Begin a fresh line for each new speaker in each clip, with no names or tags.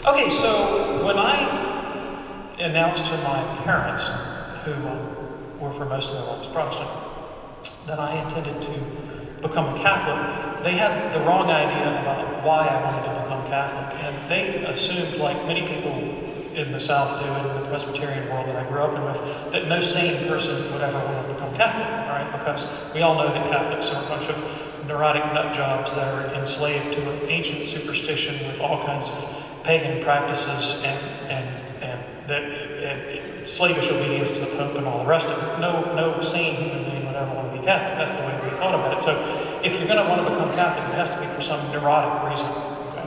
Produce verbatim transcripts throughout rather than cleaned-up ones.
Okay, so when I announced to my parents, who um, were for most of their lives Protestant, that I intended to become a Catholic, they had the wrong idea about why I wanted to become Catholic. And they assumed, like many people in the South do, in the Presbyterian world that I grew up in with, that no sane person would ever want to become Catholic, all right? Because we all know that Catholics are a bunch of neurotic nut jobs that are enslaved to an ancient superstition with all kinds of pagan practices and and and that and slavish obedience to the Pope and all the rest of it. No, no sane human being would ever want to be Catholic. That's the way we thought about it. So if you're going to want to become Catholic, it has to be for some neurotic reason. Okay?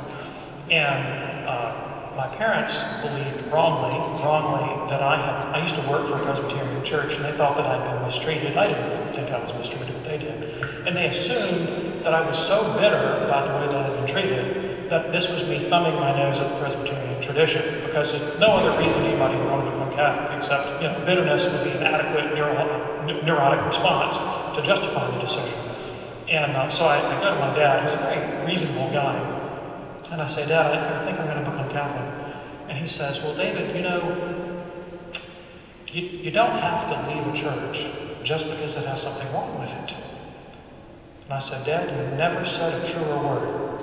And uh, my parents believed wrongly, wrongly that I had, I used to work for a Presbyterian church, and they thought that I'd been mistreated. I didn't think I was mistreated, but they did. And they assumed that I was so bitter about the way that I'd been treated that this was me thumbing my nose at the Presbyterian tradition, because there's no other reason anybody would want to become Catholic except, you know, bitterness would be an adequate neuro neurotic response to justify the decision. And uh, so I, I go to my dad, who's a very reasonable guy, and I say, Dad, I, I think I'm going to become Catholic. And he says, well, David, you know, you, you don't have to leave a church just because it has something wrong with it. And I said, Dad, you never said a truer word.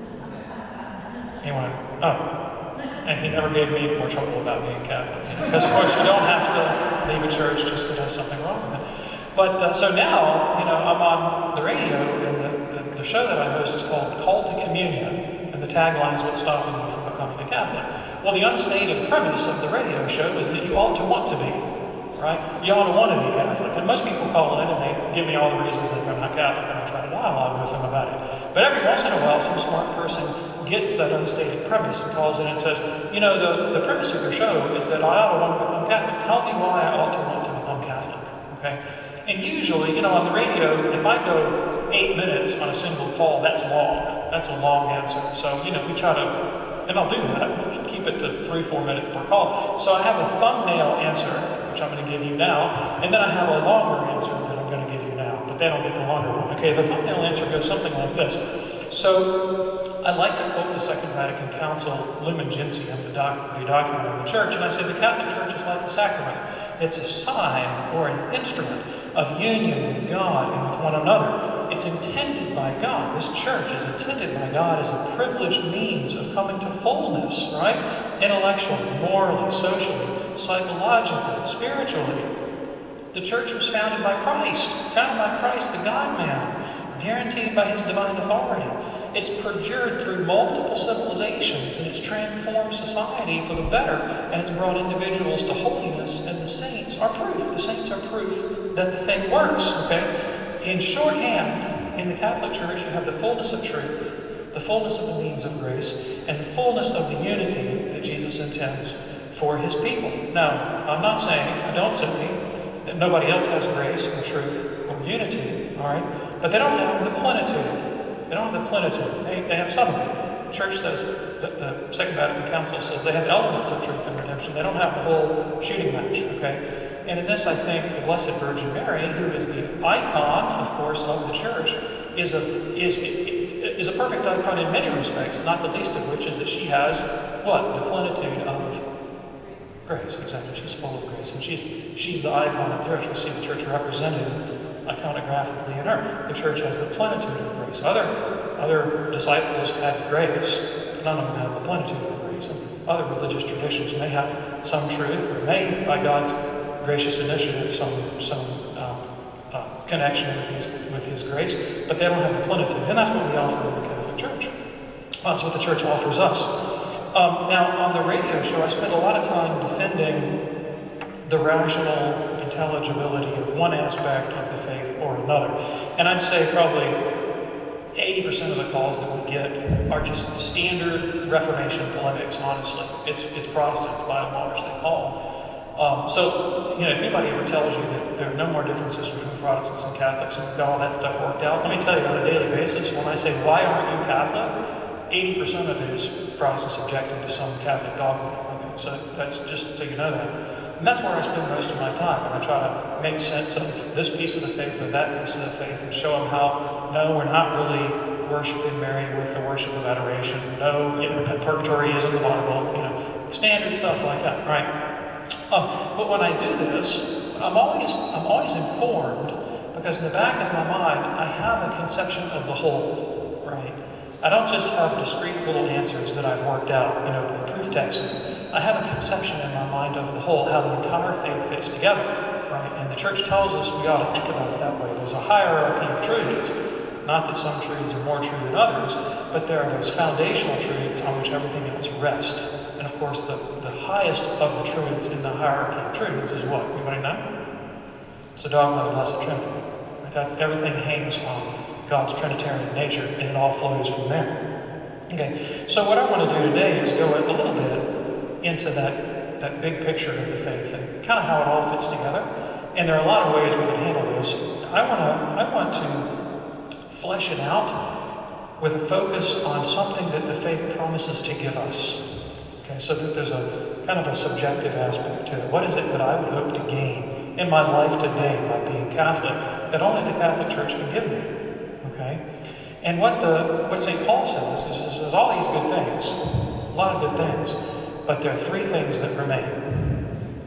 And he went, oh. And he never gave me more trouble about being Catholic. You know? Because, of course, you don't have to leave a church just because it has something wrong with it. But uh, so now, you know, I'm on the radio, and the, the, the show that I host is called Call to Communion. And the tagline is what's stopping you from becoming a Catholic. Well, the unstated premise of the radio show is that you ought to want to be, right? You ought to want to be Catholic. And most people call in and they give me all the reasons that they're not Catholic, and I try to dialogue with them about it. But every once in a while, some smart person gets that unstated premise and calls in and says, you know, the, the premise of your show is that I ought to want to become Catholic. Tell me why I ought to want to become Catholic, okay? And usually, you know, on the radio, if I go eight minutes on a single call, that's long. That's a long answer. So, you know, we try to, and I'll do that, we'll keep it to three, four minutes per call. So I have a thumbnail answer, which I'm going to give you now, and then I have a longer answer that I'm going to give you now, but they don't get the longer one. Okay, the thumbnail answer goes something like this. So I like to quote the Second Vatican Council, Lumen Gentium, the, doc, the document of the Church, and I say the Catholic Church is like a sacrament. It's a sign or an instrument of union with God and with one another. It's intended by God. This church is intended by God as a privileged means of coming to fullness, right? Intellectually, morally, socially, psychologically, spiritually. The church was founded by Christ, founded by Christ, the God-man, guaranteed by his divine authority. It's perjured through multiple civilizations, and it's transformed society for the better, and it's brought individuals to holiness, and the saints are proof. The saints are proof that the thing works, okay? In shorthand, in the Catholic Church, you have the fullness of truth, the fullness of the means of grace, and the fullness of the unity that Jesus intends for his people. Now, I'm not saying, I don't say that nobody else has grace or truth or unity, all right? But they don't have the plenitude. They don't have the plenitude. They, they have some of it. The Church says, that the Second Vatican Council says they have elements of truth and redemption. They don't have the whole shooting match, okay? And in this, I think the Blessed Virgin Mary, who is the icon, of course, of the Church, is a, is, is a perfect icon in many respects, not the least of which is that she has, what? The plenitude of grace. Exactly. She's full of grace. And she's, she's the icon of the Church. We see the Church represented iconographically in her. The Church has the plenitude of grace. Other, other disciples had grace. None of them had the plenitude of grace. And other religious traditions may have some truth, or may, by God's gracious initiative, some some uh, uh, connection with his with his grace, but they don't have the plenitude, and that's what we offer in the Catholic Church. That's what the Church offers us. Um, now, on the radio show, I spent a lot of time defending the rational intelligibility of one aspect of the faith or another, and I'd say probably eighty percent of the calls that we get are just standard Reformation polemics. Honestly, it's it's Protestants by and large they call. Um, so, you know, if anybody ever tells you that there are no more differences between Protestants and Catholics and we've got all that stuff worked out, let me tell you on a daily basis, when I say, why aren't you Catholic? eighty percent of it is Protestants objecting to some Catholic dogma. Okay? So that's just so you know that. And that's where I spend most of my time, and I try to make sense of this piece of the faith or that piece of the faith and show them how, no, we're not really worshiping Mary with the worship of adoration. No, you know, purgatory is in the Bible, you know, standard stuff like that, right? Um, but when I do this, I'm always, I'm always informed, because in the back of my mind, I have a conception of the whole, right? I don't just have discrete little answers that I've worked out, you know, by proof texting. I have a conception in my mind of the whole, how the entire faith fits together, right? And the church tells us we ought to think about it that way. There's a hierarchy of truths. Not that some truths are more true than others, but there are those foundational truths on which everything else rests. And of course, the, the highest of the truths in the hierarchy of truths is what? Anybody know? It's the dogma of the Blessed Trinity. Right? That's, everything hangs on God's Trinitarian nature, and it all flows from there. Okay, so what I want to do today is go a little bit into that, that big picture of the faith and kind of how it all fits together. And there are a lot of ways we can handle this. I want to, I want to flesh it out with a focus on something that the faith promises to give us. Okay, so that there's a kind of a subjective aspect to it. What is it that I would hope to gain in my life today by being Catholic that only the Catholic Church can give me? Okay, and what the what Saint Paul says is, is there's all these good things, a lot of good things, but there are three things that remain.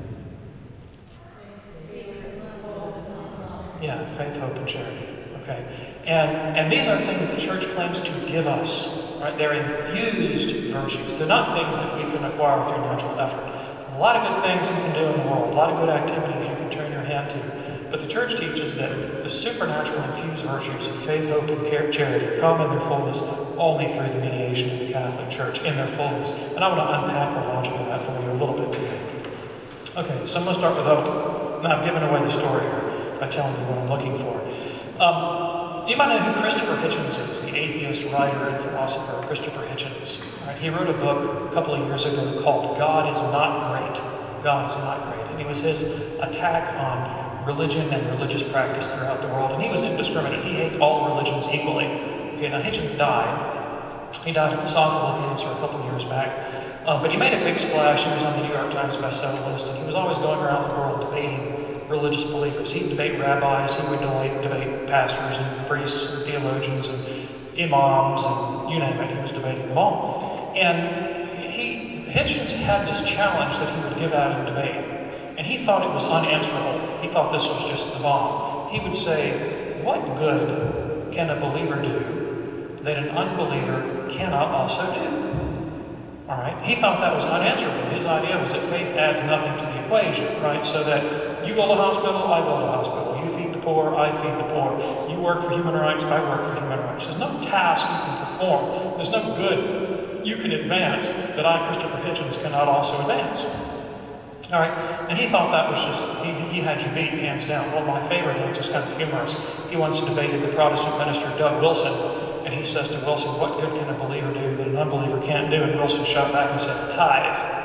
Yeah, faith, hope, and charity. Okay, and and these are things the Church claims to give us. Right? They're infused virtues. They're not things that we can acquire through natural effort. A lot of good things you can do in the world, a lot of good activities you can turn your hand to. But the Church teaches that the supernatural infused virtues of faith, hope, and charity come in their fullness only through the mediation of the Catholic Church, in their fullness. And I want to unpack the logic of that for you a little bit today. Okay, so I'm going to start with hope. Now, I've given away the story here by telling you what I'm looking for. Um, you might know who Christopher Hitchens is, the atheist writer and philosopher, Christopher Hitchens. Right? He wrote a book a couple of years ago called God is Not Great. God is Not Great. And it was his attack on religion and religious practice throughout the world. And he was indiscriminate. He hates all religions equally. Okay, now Hitchens died. He died of esophageal cancer a couple of years back. Uh, but he made a big splash. He was on the New York Times bestseller list. And he was always going around the world debating religious believers. He'd debate rabbis, he would debate, debate pastors and priests and theologians and imams and you name it, he was debating them all. And he, Hitchens had this challenge that he would give out in debate, and he thought it was unanswerable. He thought this was just the bomb. He would say, what good can a believer do that an unbeliever cannot also do? All right, he thought that was unanswerable. His idea was that faith adds nothing to the equation, right? So that you build a hospital, I build a hospital. You feed the poor, I feed the poor. You work for human rights, I work for human rights. There's no task you can perform. There's no good you can advance that I, Christopher Hitchens, cannot also advance. All right, and he thought that was just, he, he had you beat hands down. Well, my favorite answer is kind of humorous. He once debated the Protestant minister, Doug Wilson, and he says to Wilson, what good can a believer do that an unbeliever can't do? And Wilson shot back and said, tithe.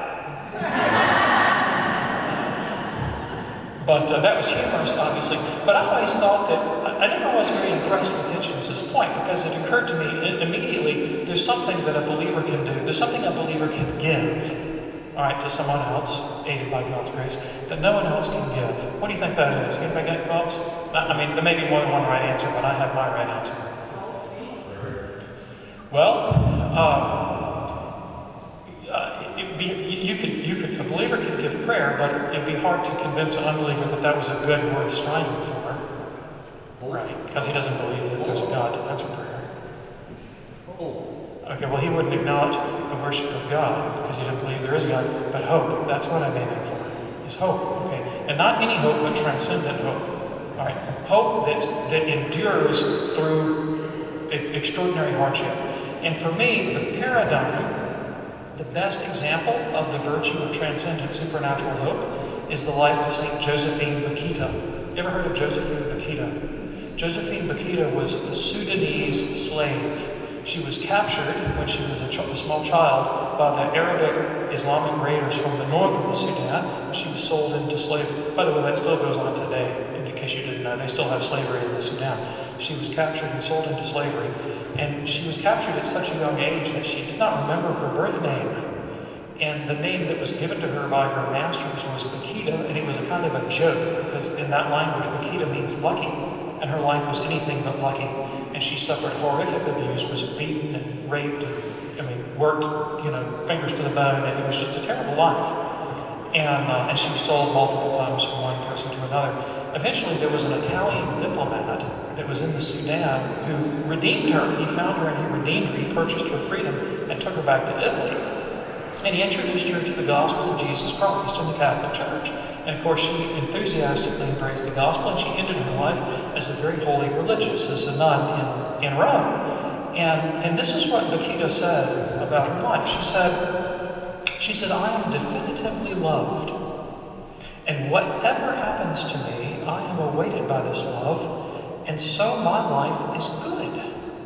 But uh, that was humorous, obviously. But I always thought that, I, I never was very impressed with Hitchens' point, because it occurred to me it, immediately, there's something that a believer can do. There's something a believer can give, all right, to someone else, aided by God's grace, that no one else can give. What do you think that is? Anybody got any thoughts? I mean, there may be more than one right answer, but I have my right answer. Well, um, uh, it'd be, you could, you could, a believer could give prayer, but it'd be hard to convince an unbeliever that that was a good worth striving for, right? Because he doesn't believe that there's a God to answer prayer. Okay, well, he wouldn't acknowledge the worship of God because he didn't believe there is a God. But hope, that's what I'm aiming for, is hope. Okay, and not any hope, but transcendent hope. All right, hope that's that endures through extraordinary hardship. And for me, the paradigm, the best example of the virtue of transcendent supernatural hope is the life of Saint Josephine Bakhita. Ever heard of Josephine Bakhita? Josephine Bakhita was a Sudanese slave. She was captured when she was a, ch a small child by the Arabic Islamic raiders from the north of the Sudan, and she was sold into slavery. By the way, that still goes on today, in case you didn't know. They still have slavery in the Sudan. She was captured and sold into slavery. And she was captured at such a young age that she did not remember her birth name. And the name that was given to her by her masters was Bakhita, and it was a kind of a joke, because in that language, Bakhita means lucky, and her life was anything but lucky. and she suffered horrific abuse, was beaten and raped, and I mean, worked, you know, fingers to the bone, and it was just a terrible life. And, uh, and she was sold multiple times from one person to another. Eventually, there was an Italian diplomat that was in the Sudan who redeemed her. He found her and he redeemed her. He purchased her freedom and took her back to Italy. And he introduced her to the gospel of Jesus Christ in the Catholic Church. And of course, she enthusiastically embraced the gospel, and she ended her life as a very holy religious, as a nun in, in Rome. And, and this is what Bakita said about her life. She said, she said, I am definitively loved. And whatever happens to me, I am awaited by this love, and so my life is good.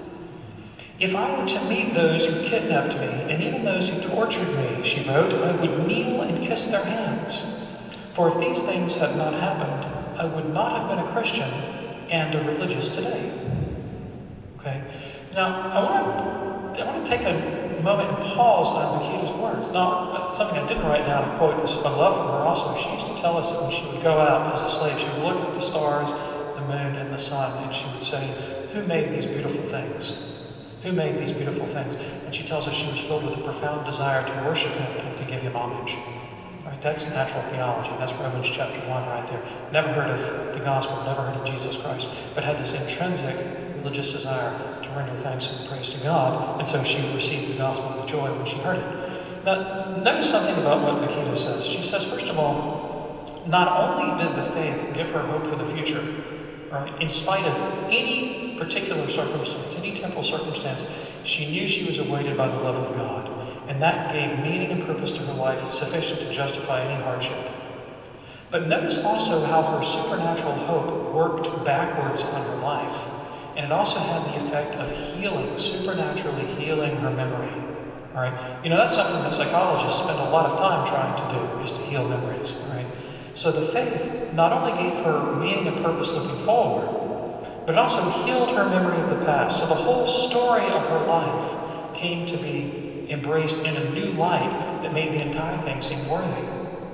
If I were to meet those who kidnapped me, and even those who tortured me, she wrote, I would kneel and kiss their hands. For if these things had not happened, I would not have been a Christian and a religious today. Okay? Now, I want to, I want to take a moment and pause on Bakita's words. Now, something I didn't write down to quote this, I love from her also. She used to tell us that when she would go out as a slave, she would look at the stars, the moon, and the sun, and she would say, who made these beautiful things? Who made these beautiful things? And she tells us she was filled with a profound desire to worship him and to give him homage. Right, that's natural theology. That's Romans chapter one right there. Never heard of the gospel, never heard of Jesus Christ, but had this intrinsic religious desire to render thanks and praise to God, and so she received the gospel with joy when she heard it. Now, notice something about what Bakita says. She says, first of all, not only did the faith give her hope for the future, right, in spite of any particular circumstance, any temporal circumstance, she knew she was awaited by the love of God. And that gave meaning and purpose to her life sufficient to justify any hardship. But notice also how her supernatural hope worked backwards on her life. And it also had the effect of healing, supernaturally healing her memory. All right? You know, that's something that psychologists spend a lot of time trying to do, is to heal memories. All right? So the faith not only gave her meaning and purpose looking forward, but it also healed her memory of the past. So the whole story of her life came to be embraced in a new light that made the entire thing seem worthy.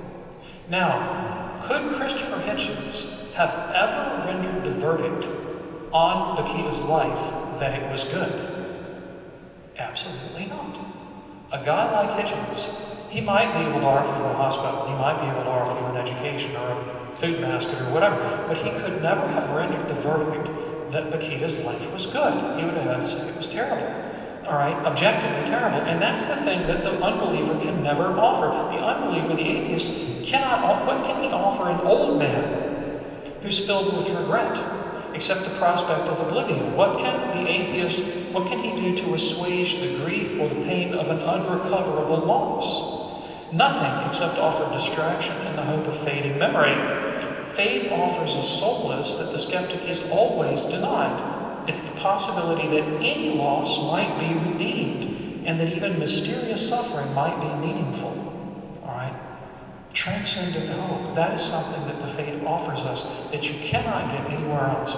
Now, could Christopher Hitchens have ever rendered the verdict on Bakita's life that it was good? Absolutely not. A guy like Hitchens, he might be able to offer you a hospital, he might be able to offer you an education or a food basket or whatever, but he could never have rendered the verdict that Bakita's life was good. He would have had to say it was terrible. All right, objectively terrible. And that's the thing that the unbeliever can never offer. The unbeliever, the atheist, cannot, what can he offer an old man who's filled with regret, except the prospect of oblivion? What can the atheist, what can he do to assuage the grief or the pain of an unrecoverable loss? Nothing, except offer distraction and the hope of fading memory. Faith offers a solace that the skeptic is always denied. It's the possibility that any loss might be redeemed, and that even mysterious suffering might be meaningful. All right? Transcendent hope. That is something that the faith offers us that you cannot get anywhere else.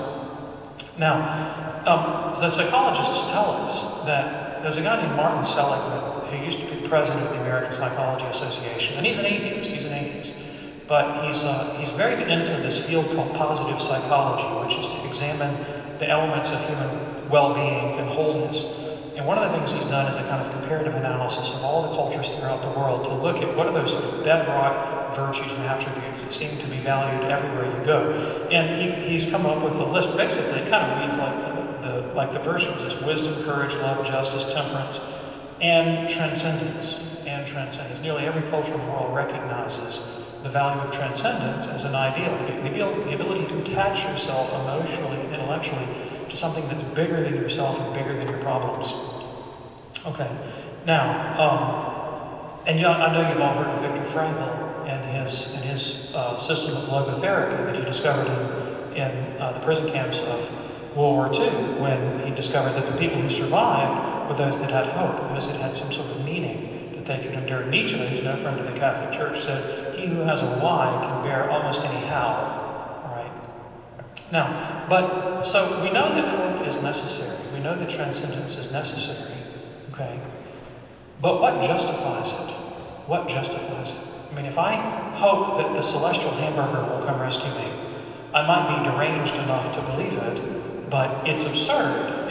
Now, um, the psychologists tell us that there's a guy named Martin Seligman who used to be the president of the American Psychology Association, and he's an atheist. He's an atheist. But he's, uh, he's very into this field called positive psychology, which is to examine the elements of human well-being and wholeness. And one of the things he's done is a kind of comparative analysis of all the cultures throughout the world to look at what are those sort of bedrock virtues and attributes that seem to be valued everywhere you go. And he, he's come up with a list. Basically, it kind of reads like the, the, like the virtues is wisdom, courage, love, justice, temperance, and transcendence. And transcendence. Nearly every culture in the world recognizes the value of transcendence as an ideal, the ability to attach yourself emotionally and intellectually to something that's bigger than yourself and bigger than your problems. Okay, now, um, and you know, I know you've all heard of Viktor Frankl and his, and his uh, system of logotherapy that he discovered in, in uh, the prison camps of World War Two, when he discovered that the people who survived were those that had hope, those that had some sort of meaning that they could endure. Nietzsche, who's no friend of the Catholic Church, said, he who has a why can bear almost any how. All right. Now, but, so we know that hope is necessary. We know that transcendence is necessary. Okay. But what justifies it? What justifies it? I mean, if I hope that the celestial hamburger will come rescue me, I might be deranged enough to believe it, but it's absurd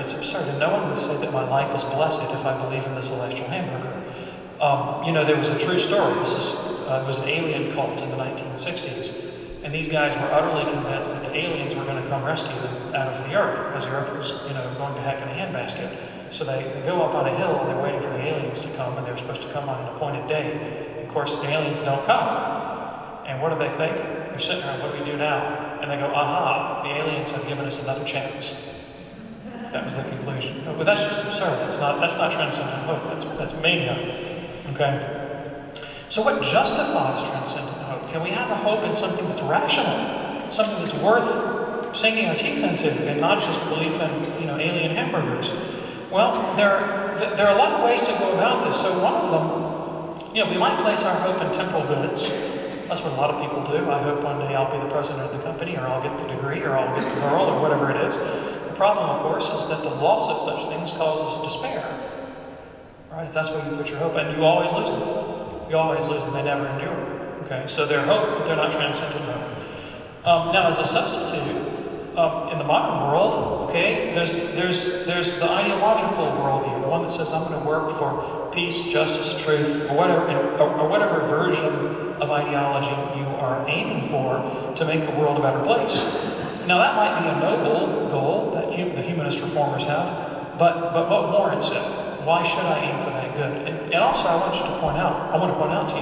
It's absurd. And no one would say that my life is blessed if I believe in the celestial hamburger. Um, you know, there was a true story. This is, uh, it was an alien cult in the nineteen sixties. And these guys were utterly convinced that the aliens were going to come rescue them out of the earth, because the earth was, you know, going to heck in a handbasket. So they, they go up on a hill and they're waiting for the aliens to come, and they're supposed to come on an appointed day. And of course, the aliens don't come. And what do they think? They're sitting around, what do we do now? And they go, aha, the aliens have given us another chance. That was the conclusion. But that's just absurd. That's not, that's not transcendent hope. That's, that's mania. Okay? So what justifies transcendent hope? Can we have a hope in something that's rational? Something that's worth sinking our teeth into, and not just belief in, you know, alien hamburgers? Well, there, there are a lot of ways to go about this. So one of them, you know, we might place our hope in temporal goods. That's what a lot of people do. I hope one day I'll be the president of the company, or I'll get the degree, or I'll get the girl, or whatever it is. The problem, of course, is that the loss of such things causes despair. Right? If that's where you put your hope, and you always lose them. You always lose them. They never endure. Okay? So they're hope, but they're not transcendent hope. Um, now, as a substitute, um, in the modern world, okay, there's, there's, there's the ideological worldview, the one that says I'm going to work for peace, justice, truth, or whatever, or, or whatever version of ideology you are aiming for to make the world a better place. Now, that might be a noble goal that hum the humanist reformers have, but, but what warrants it? Why should I aim for that good? And, and also, I want you to point out, I want to point out to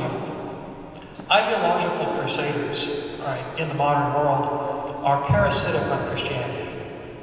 you, ideological crusaders, right, in the modern world are parasitic on Christianity.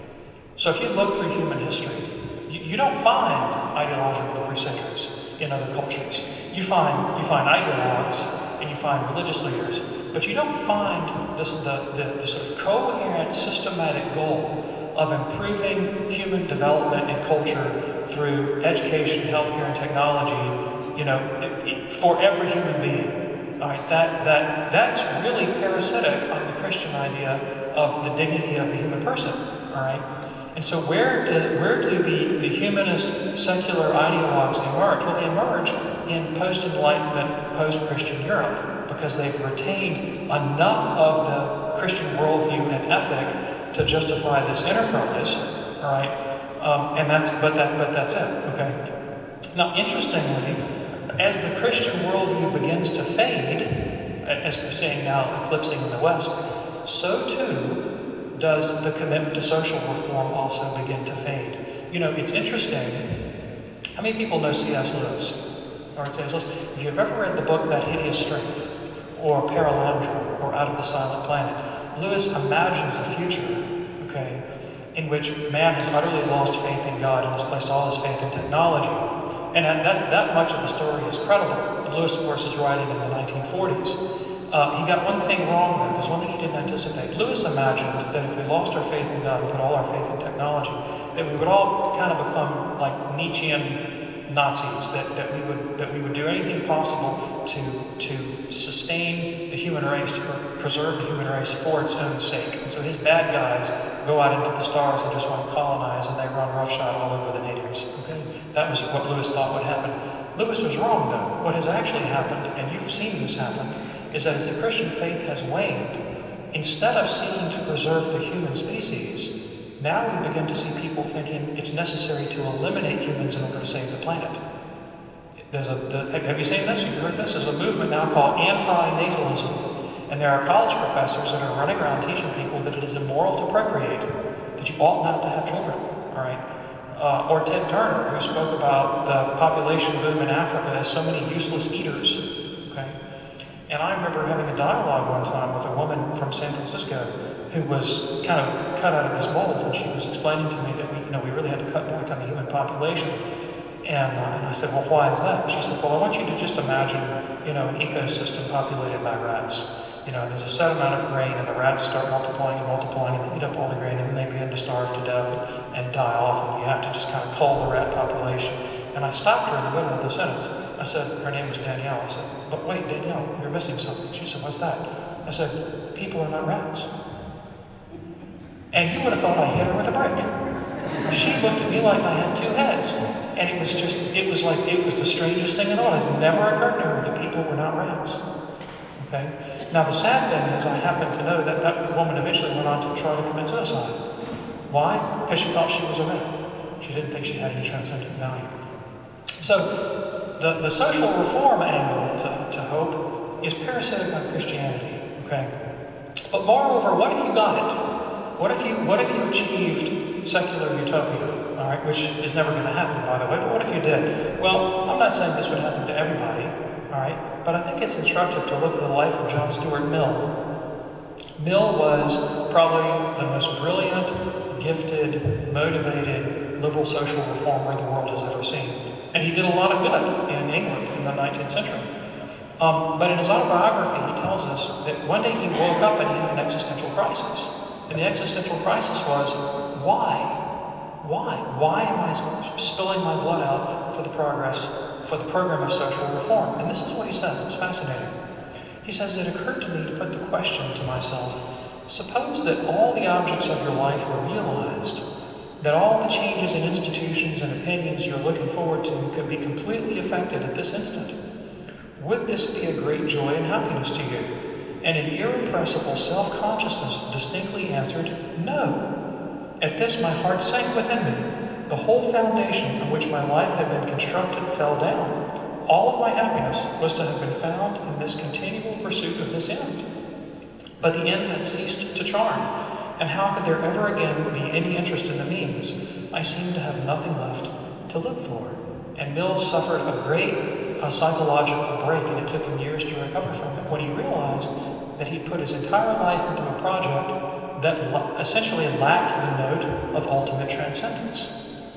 So if you look through human history, you, you don't find ideological crusaders in other cultures. You find, you find ideologues and you find religious leaders, but you don't find this, the, the, the sort of coherent, systematic goal of improving human development and culture through education, healthcare, and technology, you know, it, it, for every human being. All right, that, that, that's really parasitic on the Christian idea of the dignity of the human person, all right? And so where do, where do the, the humanist secular ideologues emerge? Well, they emerge in post-Enlightenment, post-Christian Europe, because they've retained enough of the Christian worldview and ethic to justify this enterprise, all right? Um, and that's, but, that, but that's it, okay? Now, interestingly, as the Christian worldview begins to fade, as we're seeing now eclipsing in the West, so too does the commitment to social reform also begin to fade. You know, it's interesting. How many people know C S Lewis? All right, C S Lewis. If you've ever read the book That Hideous Strength, or Paralandra, or Out of the Silent Planet, Lewis imagines a future, okay, in which man has utterly lost faith in God and has placed all his faith in technology. And that, that much of the story is credible. And Lewis, of course, is writing in the nineteen forties. Uh, he got one thing wrong there. There's one thing he didn't anticipate. Lewis imagined that if we lost our faith in God and put all our faith in technology, that we would all kind of become like Nietzschean Nazis, that, that, we, would, that we would do anything possible to, to sustain the human race, to pre preserve the human race for its own sake. And so his bad guys go out into the stars and just want to colonize, and they run roughshod all over the natives. Okay? That was what Lewis thought would happen. Lewis was wrong, though. What has actually happened, and you've seen this happen, is that as the Christian faith has waned, instead of seeking to preserve the human species, now we begin to see people thinking it's necessary to eliminate humans in order to save the planet. There's a, the, have you seen this? Have you heard this? There's a movement now called anti-natalism. And there are college professors that are running around teaching people that it is immoral to procreate, that you ought not to have children, all right? Uh, or Ted Turner, who spoke about the population boom in Africa as so many useless eaters, okay? And I remember having a dialogue one time with a woman from San Francisco who was kind of cut out of this mold, and she was explaining to me that we, you know, we really had to cut back on the human population. And, uh, and I said, well, why is that? She said, well, I want you to just imagine, you know, an ecosystem populated by rats. You know, there's a set amount of grain, and the rats start multiplying and multiplying, and they eat up all the grain, and then they begin to starve to death and, and die off, and you have to just kind of cull the rat population. And I stopped her in the middle of the sentence. I said, her name was Danielle. I said, but wait, Danielle, you're missing something. She said, what's that? I said, people are not rats. And you would have thought I hit her with a brick. She looked at me like I had two heads. And it was just, it was like, it was the strangest thing at all. It never occurred to her that people were not rats. Okay? Now the sad thing is I happen to know that that woman eventually went on to try to commit suicide. Why? Because she thought she was a rat. She didn't think she had any transcendent value. So the, the social reform angle to, to hope is parasitic on Christianity, okay? But moreover, what if you got it? What if you, what if you achieved secular utopia, all right, which is never going to happen, by the way, but what if you did? Well, I'm not saying this would happen to everybody, all right, but I think it's instructive to look at the life of John Stuart Mill. Mill was probably the most brilliant, gifted, motivated, liberal social reformer the world has ever seen. And he did a lot of good in England in the nineteenth century. Um, but in his autobiography, he tells us that one day he woke up and he had an existential crisis. And the existential crisis was, why? Why? Why am I spilling my blood out for the progress, for the program of social reform? And this is what he says, it's fascinating. He says, it occurred to me to put the question to myself, suppose that all the objects of your life were realized, that all the changes in institutions and opinions you're looking forward to could be completely effected at this instant. Would this be a great joy and happiness to you? And an irrepressible self-consciousness distinctly answered, no. At this my heart sank within me. The whole foundation on which my life had been constructed fell down. All of my happiness was to have been found in this continual pursuit of this end. But the end had ceased to charm, and how could there ever again be any interest in the means? I seemed to have nothing left to live for. And Mill suffered a great uh, psychological break, and it took him years to recover from it, when he realized that he put his entire life into a project that la essentially lacked the note of ultimate transcendence.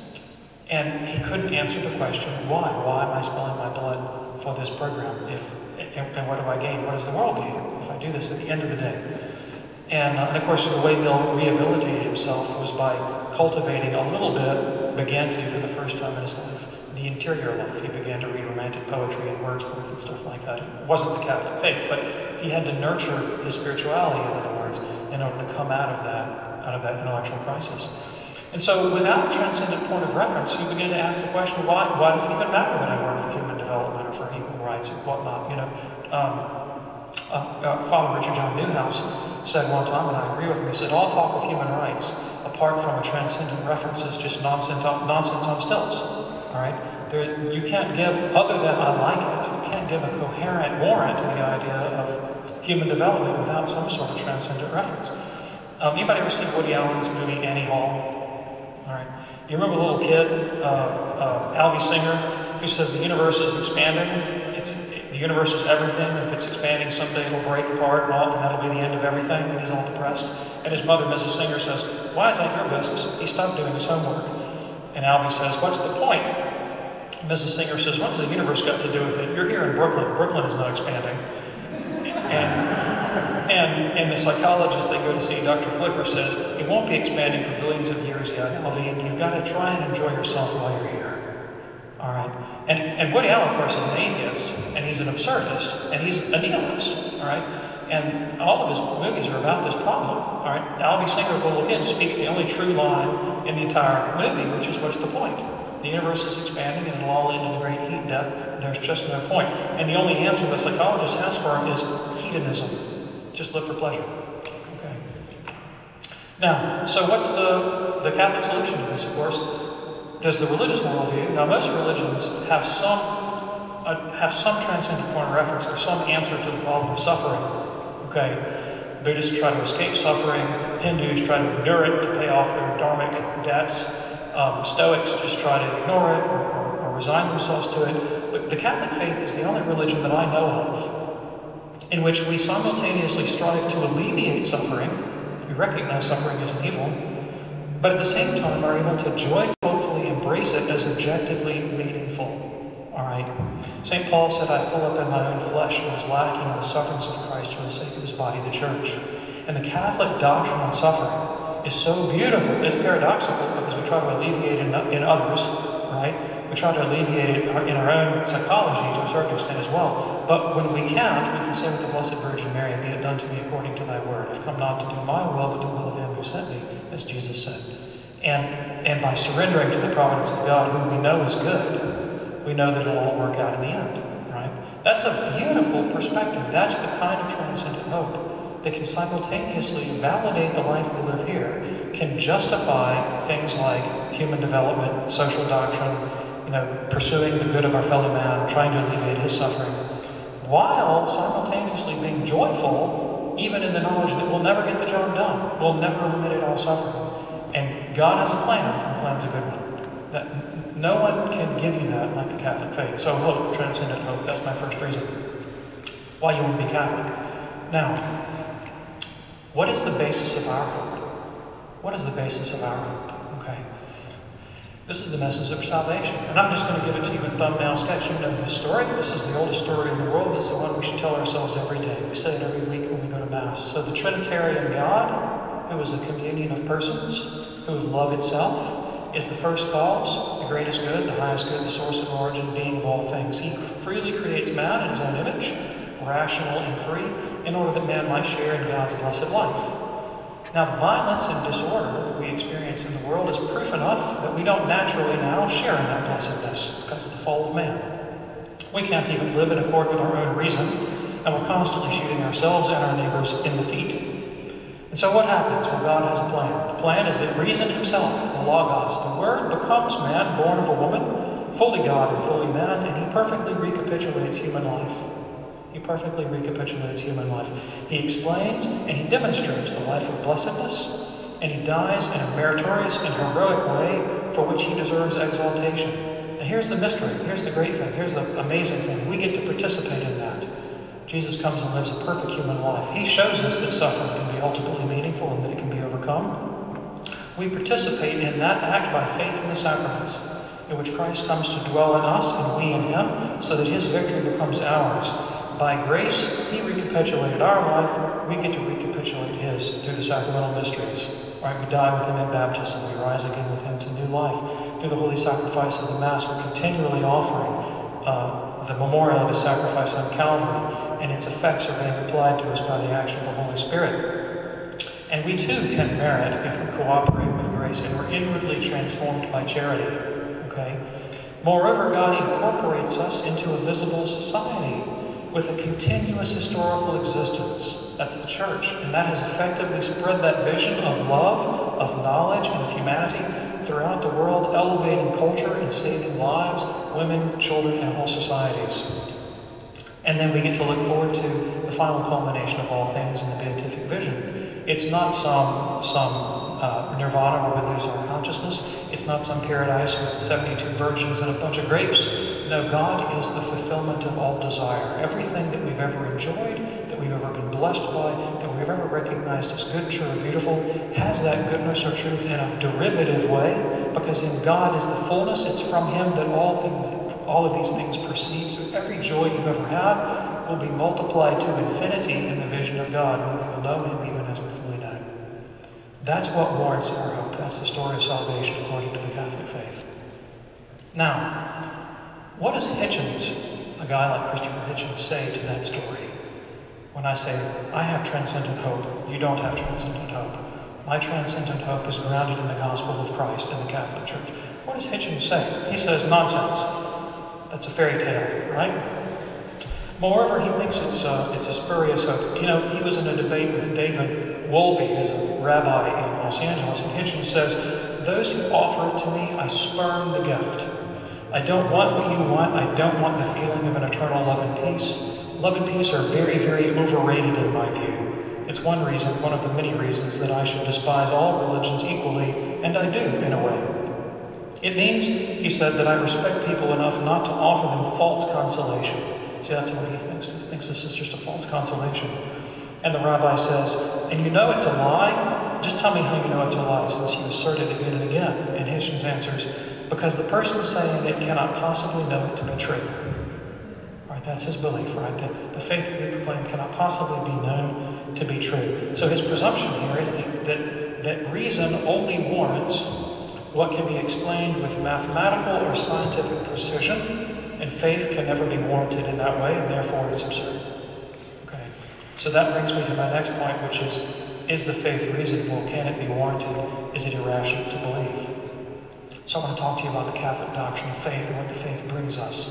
And he couldn't answer the question, why? Why am I spilling my blood for this program? If, and, and what do I gain? What does the world gain if I do this at the end of the day? And, uh, and of course, the way Mill rehabilitated himself was by cultivating a little bit, began to for the first time in his life, the interior life. He began to read romantic poetry and Wordsworth and stuff like that. It wasn't the Catholic faith, but he had to nurture his spirituality, in other words, in order to come out of that, out of that intellectual crisis. And so, without a transcendent point of reference, you begin to ask the question, why, why does it even matter that I work for human development or for equal rights or whatnot? You know, um, uh, uh, Father Richard John Newhouse said one time, and I agree with him, he said, all talk of human rights, apart from a transcendent reference, is just nonsense, nonsense on stilts, all right? There, you can't give, other than I like it, you can't give a coherent warrant to the idea of human development without some sort of transcendent reference. Um, anybody ever seen Woody Allen's movie Annie Hall? All right. You remember a little kid, uh, uh, Alvy Singer, who says the universe is expanding. It's, the universe is everything. And if it's expanding, someday it'll break apart, and, all, and that'll be the end of everything. And he's all depressed. And his mother, Missus Singer, says, "Why is that your business?" He stopped doing his homework. And Alvy says, "What's the point?" Missus Singer says, "What has the universe got to do with it? You're here in Brooklyn. Brooklyn is not expanding." And And, and the psychologist they go to see, Doctor Flicker, says, it won't be expanding for billions of years yet, Alvy, and you've got to try and enjoy yourself while you're here. All right? And, and Woody Allen, of course, is an atheist, and he's an absurdist, and he's a nihilist. All right? And all of his movies are about this problem. All right? Alvy Singer, the little kid, speaks the only true line in the entire movie, which is, what's the point? The universe is expanding, and it'll all end in the great heat and death. There's just no point. And the only answer the psychologist has for him is hedonism. Just live for pleasure. Okay. Now, so what's the, the Catholic solution to this, of course? There's the religious worldview. Now, most religions have some, uh, have some transcendent point of reference, or some answer to the problem of suffering. Okay? Buddhists try to escape suffering. Hindus try to endure it to pay off their dharmic debts. Um, Stoics just try to ignore it or, or, or resign themselves to it. But the Catholic faith is the only religion that I know of in which we simultaneously strive to alleviate suffering. We recognize suffering as an evil, but at the same time are able to joyfully embrace it as objectively meaningful. All right? Saint Paul said, I fill up in my own flesh what is lacking in the sufferings of Christ for the sake of his body, the church. And the Catholic doctrine on suffering is so beautiful. It's paradoxical because we try to alleviate it in, in others, right? We try to alleviate it in our, in our own psychology to a certain extent as well. But when we can't, we can say with the Blessed Virgin Mary, be it done to me according to thy word. I've come not to do my will, but the will of him who sent me, as Jesus said. And, and by surrendering to the providence of God, whom we know is good, we know that it'll all work out in the end, right? That's a beautiful perspective. That's the kind of transcendent hope that can simultaneously validate the life we live here, can justify things like human development, social doctrine, you know, pursuing the good of our fellow man, trying to alleviate his suffering, while simultaneously being joyful, even in the knowledge that we'll never get the job done. We'll never eliminate all suffering. And God has a plan, and the plan's a good one. That no one can give you that like the Catholic faith. So hope, transcendent hope, that's my first reason why you want to be Catholic. Now, what is the basis of our hope? What is the basis of our hope? Okay. This is the message of salvation. And I'm just going to give it to you in thumbnail sketch. You know this story. This is the oldest story in the world. It's the one we should tell ourselves every day. We say it every week when we go to Mass. So the Trinitarian God, who is a communion of persons, who is love itself, is the first cause, the greatest good, the highest good, the source and origin, being of all things. He freely creates man in his own image, rational and free, in order that man might share in God's blessed life. Now, the violence and disorder that we experience in the world is proof enough that we don't naturally now share in that blessedness because of the fall of man. We can't even live in accord with our own reason, and we're constantly shooting ourselves and our neighbors in the feet. And so what happens? Well, God has a plan. The plan is that reason himself, the Logos, the Word, becomes man, born of a woman, fully God and fully man, and he perfectly recapitulates human life. He perfectly recapitulates human life. He explains and he demonstrates the life of blessedness, and he dies in a meritorious and heroic way for which he deserves exaltation. And here's the mystery. Here's the great thing. Here's the amazing thing. We get to participate in that. Jesus comes and lives a perfect human life. He shows us that suffering can be ultimately meaningful and that it can be overcome. We participate in that act by faith in the sacraments, in which Christ comes to dwell in us and we in him, so that his victory becomes ours. By grace, he recapitulated our life. We get to recapitulate his through the sacramental mysteries. Right? We die with him in baptism. We rise again with him to new life. Through the holy sacrifice of the Mass, we're continually offering uh, the memorial of his sacrifice on Calvary, and its effects are being applied to us by the action of the Holy Spirit. And we too can merit if we cooperate with grace and we're inwardly transformed by charity. Okay? Moreover, God incorporates us into a visible society with a continuous historical existence. That's the church. And that has effectively spread that vision of love, of knowledge, and of humanity throughout the world, elevating culture and saving lives, women, children, and whole societies. And then we get to look forward to the final culmination of all things in the beatific vision. It's not some, some uh, nirvana where we lose our consciousness. It's not some paradise with seventy-two virgins and a bunch of grapes. No, God is the fulfillment of all desire. Everything that we've ever enjoyed, that we've ever been blessed by, that we've ever recognized as good, true, and beautiful, has that goodness or truth in a derivative way, because in God is the fullness. It's from him that all things, all of these things proceed. So every joy you've ever had will be multiplied to infinity in the vision of God when we will know him even as we fully know. That's what warrants our hope. That's the story of salvation according to the Catholic faith. Now, what does Hitchens, a guy like Christopher Hitchens, say to that story? When I say, I have transcendent hope, you don't have transcendent hope. My transcendent hope is grounded in the gospel of Christ and the Catholic Church. What does Hitchens say? He says, nonsense. That's a fairy tale, right? Moreover, he thinks it's, uh, it's a spurious hope. You know, he was in a debate with David Wolby, who's a rabbi in Los Angeles, and Hitchens says, those who offer it to me, I spurn the gift. I don't want what you want. I don't want the feeling of an eternal love and peace. Love and peace are very, very overrated in my view. It's one reason, one of the many reasons, that I should despise all religions equally, and I do, in a way. It means, he said, that I respect people enough not to offer them false consolation. See, that's what he thinks. He thinks this is just a false consolation. And the rabbi says, and you know it's a lie? Just tell me how you know it's a lie, since you assert it again and again. And Hitchens answers, because the person saying it cannot possibly know it to be true. Right, that's his belief, right? That the faith that we proclaim cannot possibly be known to be true. So his presumption here is that, that, that reason only warrants what can be explained with mathematical or scientific precision, and faith can never be warranted in that way, and therefore it's absurd. Okay. So that brings me to my next point, which is, is the faith reasonable? Can it be warranted? Is it irrational to believe? So I want to talk to you about the Catholic doctrine of faith and what the faith brings us.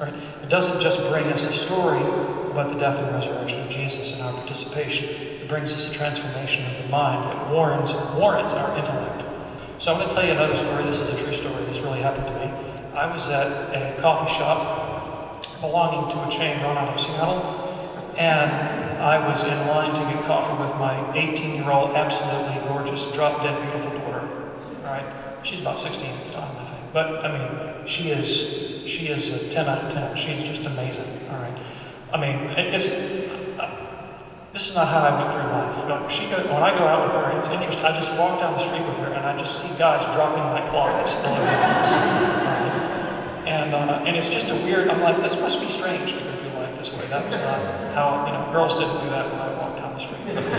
right? It doesn't just bring us a story about the death and resurrection of Jesus and our participation. It brings us a transformation of the mind that warrants, warrants our intellect. So I'm going to tell you another story. This is a true story. This really happened to me. I was at a coffee shop belonging to a chain run out of Seattle, and I was in line to get coffee with my eighteen-year-old, absolutely gorgeous, drop-dead beautiful daughter. All right, she's about sixteen at the time, I think. But I mean, she is she is a ten out of ten. She's just amazing. All right, I mean, it's uh, this is not how I went through life. She go, when I go out with her, it's interesting. I just walk down the street with her, and I just see guys dropping like flies all over the place. Right? And uh, and it's just a weird. I'm like, this must be strange to go through life this way. That was not how, you know, girls didn't do that when I walked down the street.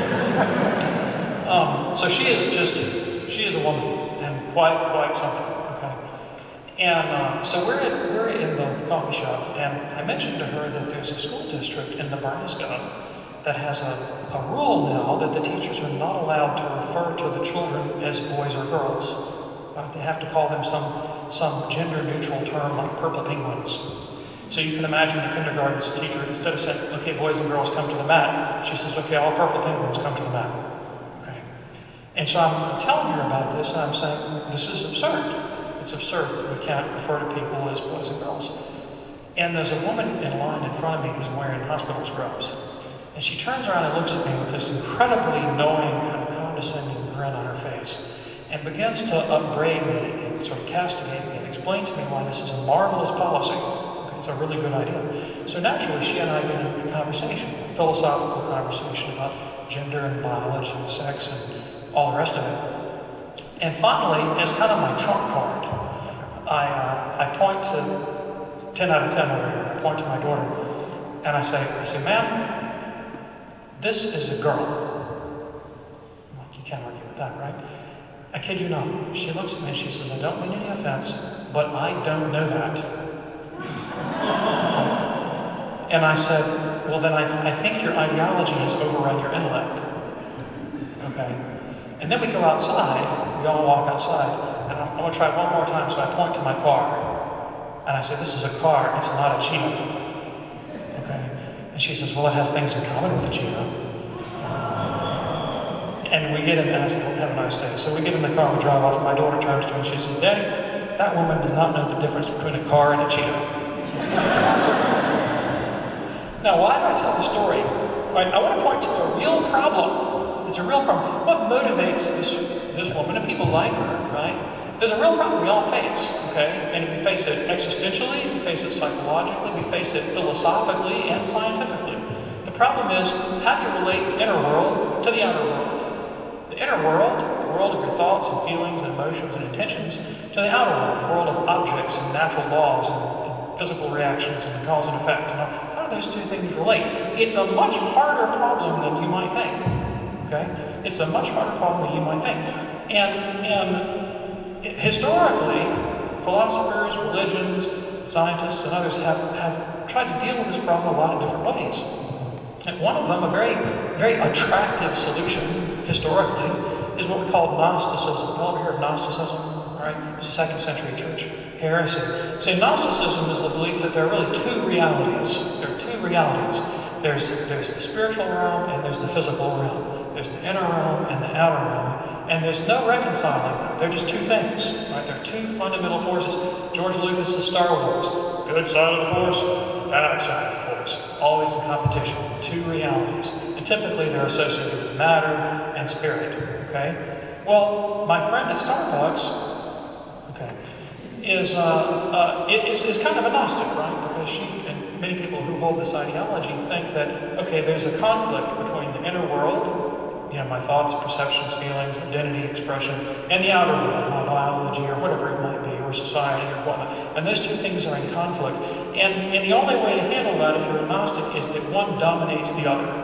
um, so she is just, she is a woman, and quite quite something. Okay. And uh, so we're at, we're in the coffee shop, and I mentioned to her that there's a school district in Nebraska that has a, a rule now that the teachers are not allowed to refer to the children as boys or girls. Uh, they have to call them some, some gender-neutral term like purple penguins. So you can imagine the kindergarten teacher, instead of saying, okay, boys and girls come to the mat, she says, okay, all purple penguins come to the mat. Okay. And so I'm telling her about this, and I'm saying, this is absurd. It's absurd. We can't refer to people as boys and girls. And there's a woman in line in front of me who's wearing hospital scrubs. And she turns around and looks at me with this incredibly knowing, kind of condescending grin on her face, and begins to upbraid me and sort of castigate me and explain to me why this is a marvelous policy. Okay, it's a really good idea. So naturally, she and I get into a conversation, a philosophical conversation about gender and biology and sex and all the rest of it. And finally, as kind of my trump card, I, uh, I point to ten out of ten over here. I point to my daughter, and I say, I say, ma'am, this is a girl. Like, you can't argue with that, right? I kid you not. She looks at me and she says, I don't mean any offense, but I don't know that. And I said, well, then I, th I think your ideology has overrun your intellect. Okay? And then we go outside, we all walk outside, and I'm, I'm going to try one more time, so I point to my car. And I say, this is a car, it's not a cheetah. Okay? And she says, well, it has things in common with a cheetah. And we get in, and I said, well, have a nice day. So we get in the car, we drive off, and my daughter turns to me and she says, Daddy, that woman does not know the difference between a car and a cheetah. Now, why do I tell the story? Right, I want to point to a real problem. It's a real problem. What motivates this, this woman and people like her, right? There's a real problem we all face, okay? And we face it existentially, we face it psychologically, we face it philosophically and scientifically. The problem is, how do you relate the inner world to the outer world? The inner world, the world of your thoughts and feelings and emotions and intentions, to the outer world, the world of objects and natural laws and, and physical reactions and cause and effect. You know, how do those two things relate? It's a much harder problem than you might think. Okay? It's a much harder problem than you might think. And, and historically, philosophers, religions, scientists, and others have, have tried to deal with this problem a lot of different ways. And one of them, a very, very attractive solution, historically, is what we call Gnosticism. You ever hear of Gnosticism? All right, it's a second century church heresy. See, Gnosticism is the belief that there are really two realities. There are two realities. There's, there's the spiritual realm and there's the physical realm. There's the inner realm and the outer realm. And there's no reconciling them. They're just two things. Right? They're two fundamental forces. George Lucas's Star Wars, good side of the force, bad side of the force. Always in competition. Two realities. And typically they're associated with matter and spirit. Okay? Well, my friend at Starbucks, okay, is, uh, uh, is, is kind of a Gnostic, right? Because she, and many people who hold this ideology think that, okay, there's a conflict between the inner world, you know, my thoughts, perceptions, feelings, identity, expression, and the outer world, my biology or whatever it might be, or society or whatnot. And those two things are in conflict. And, and the only way to handle that if you're a Gnostic is that one dominates the other.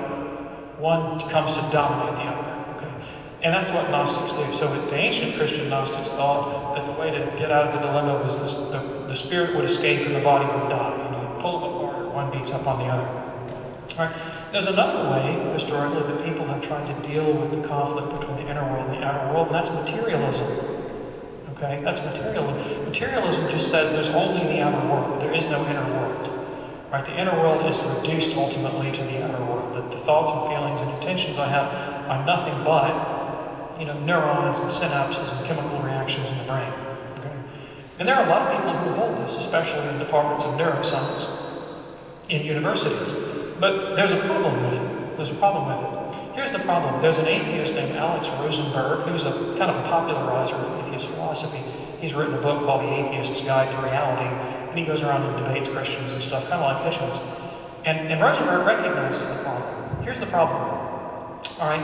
One comes to dominate the other. And that's what Gnostics do. So the ancient Christian Gnostics thought that the way to get out of the dilemma was this, the, the spirit would escape and the body would die. You know, you pull them apart, one beats up on the other. All right. There's another way, historically, that people have tried to deal with the conflict between the inner world and the outer world, and that's materialism. Okay, that's materialism. Materialism just says there's only the outer world. There is no inner world. Right? The inner world is reduced ultimately to the outer world. That the thoughts and feelings and intentions I have are nothing but, you know, neurons and synapses and chemical reactions in the brain. Okay? And there are a lot of people who hold this, especially in departments of neuroscience in universities. But there's a problem with it. There's a problem with it. Here's the problem. There's an atheist named Alex Rosenberg, who's a kind of a popularizer of atheist philosophy. He's written a book called The Atheist's Guide to Reality, and he goes around and debates Christians and stuff, kind of like Hitchens. And, and Rosenberg recognizes the problem. Here's the problem. All right.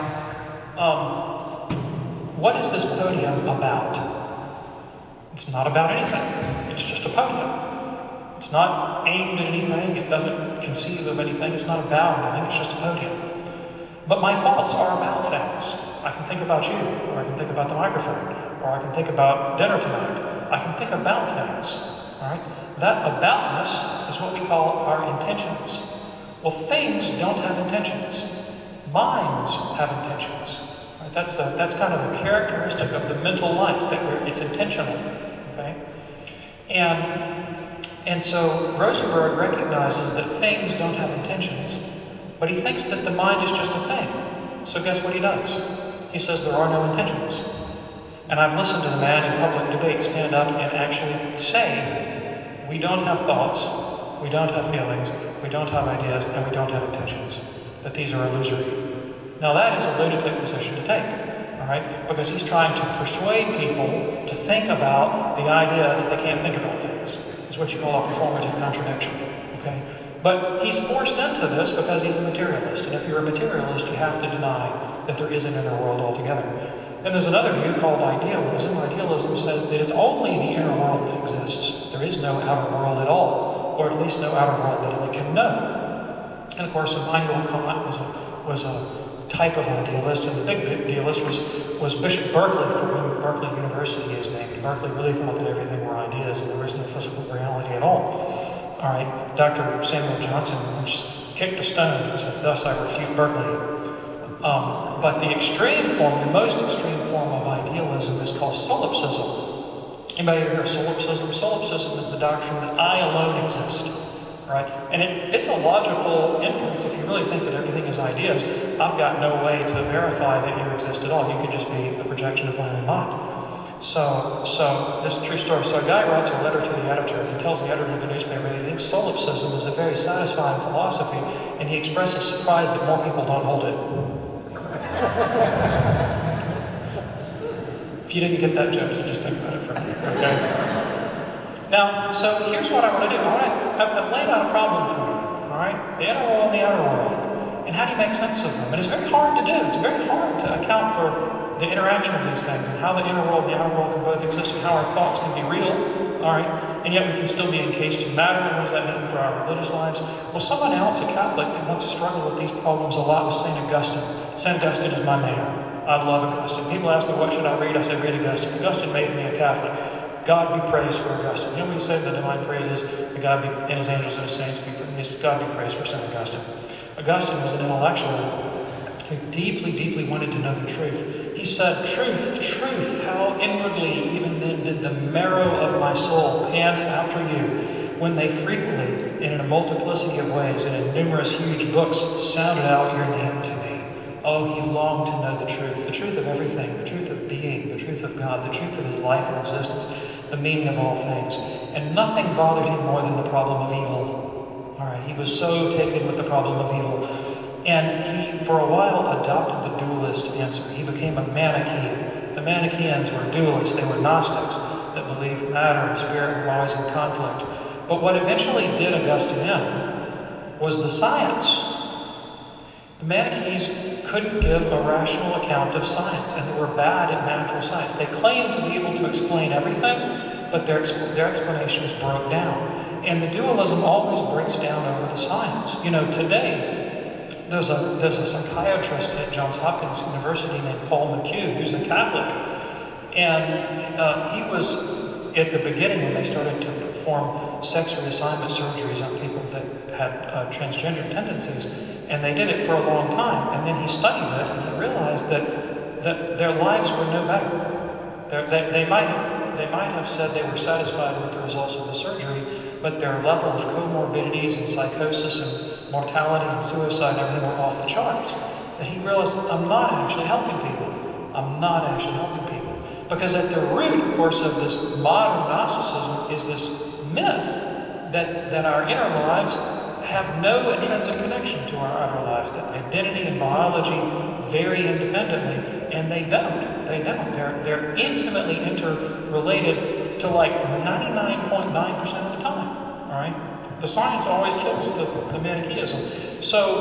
Um, what is this podium about? It's not about anything. It's just a podium. It's not aimed at anything. It doesn't conceive of anything. It's not about anything. It's just a podium. But my thoughts are about things. I can think about you, or I can think about the microphone, or I can think about dinner tonight. I can think about things, all right? That aboutness is what we call our intentions. Well, things don't have intentions. Minds have intentions. Right? That's, a, that's kind of a characteristic of the mental life, that we're, it's intentional, okay? And, and so Rosenberg recognizes that things don't have intentions. But he thinks that the mind is just a thing. So guess what he does? He says there are no intentions. And I've listened to the man in public debate stand up and actually say, we don't have thoughts, we don't have feelings, we don't have ideas, and we don't have intentions. That these are illusory. Now that is a lunatic position to take, all right? Because he's trying to persuade people to think about the idea that they can't think about things. It's what you call a performative contradiction, okay? But he's forced into this because he's a materialist. And if you're a materialist, you have to deny that there is an inner world altogether. And there's another view called idealism. Idealism says that it's only the inner world that exists. There is no outer world at all, or at least no outer world that I can know. And of course, Immanuel Kant was a, was a type of idealist, and the big idealist was, was Bishop Berkeley, for whom Berkeley University is named. Berkeley really thought that everything were ideas and there was no physical reality at all. All right, Doctor Samuel Johnson just kicked a stone and said, thus I refute Berkeley. Um, but the extreme form, the most extreme form of idealism is called solipsism. Anybody ever hear of solipsism? Solipsism is the doctrine that I alone exist, right? And it, it's a logical inference. If you really think that everything is ideas, I've got no way to verify that you exist at all. You could just be a projection of my own mind. So, so this is a true story. So a guy writes a letter to the editor. He tells the editor of the newspaper that he thinks solipsism is a very satisfying philosophy, and he expresses surprise that more people don't hold it. If you didn't get that joke, you just think about it for a minute, okay? Now, so here's what I want to do. I want to, I've laid out a problem for you, all right? The inner world and the outer world. And how do you make sense of them? And it's very hard to do. It's very hard to account for the interaction of these things, and how the inner world and the outer world can both exist, and how our thoughts can be real, all right, and yet we can still be encased in matter. And what does that mean for our religious lives? Well, someone else, a Catholic, that once struggled with these problems a lot was Saint Augustine. Saint Augustine is my man. I love Augustine. People ask me, what should I read? I say, read Augustine. Augustine made me a Catholic. God be praised for Augustine. You know what he said in the divine praises? The God be, and his angels and his saints be praised. God be praised for Saint Augustine. Augustine was an intellectual who deeply, deeply wanted to know the truth. He said, truth, truth, how inwardly even then did the marrow of my soul pant after you, when they frequently, and in a multiplicity of ways, and in numerous huge books, sounded out your name to me. Oh, he longed to know the truth, the truth of everything, the truth of being, the truth of God, the truth of his life and existence, the meaning of all things. And nothing bothered him more than the problem of evil. All right, he was so taken with the problem of evil. And he, for a while, adopted the dualist answer. He became a Manichaean. The Manichaeans were dualists. They were Gnostics that believed matter and spirit were always in conflict. But what eventually did Augustine in was the science. The Manichaeans couldn't give a rational account of science, and they were bad at natural science. They claimed to be able to explain everything, but their, their explanations broke down. And the dualism always breaks down over the science. You know, today, There's a, there's a psychiatrist at Johns Hopkins University named Paul McHugh, who's a Catholic. And uh, he was, at the beginning when they started to perform sex reassignment surgeries on people that had uh, transgender tendencies, and they did it for a long time. And then he studied it, and he realized that, that their lives were no better. They, they might have they might have said they were satisfied with the results of the surgery, but their level of comorbidities and psychosis and mortality and suicide and everything were off the charts. That he realized, I'm not actually helping people. I'm not actually helping people. Because at the root, of course, of this modern Gnosticism is this myth that, that our inner lives have no intrinsic connection to our outer lives, that identity and biology vary independently, and they don't. They don't. They're, they're intimately interrelated to like ninety-nine point nine percent of the time, all right? The science always kills the, the Manichaeism.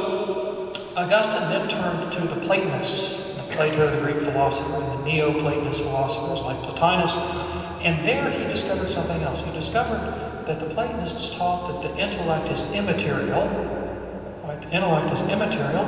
So Augustine then turned to the Platonists, Plato, the Greek philosopher, and the Neoplatonist philosophers like Plotinus, and there he discovered something else. He discovered that the Platonists taught that the intellect is immaterial, right? The intellect is immaterial,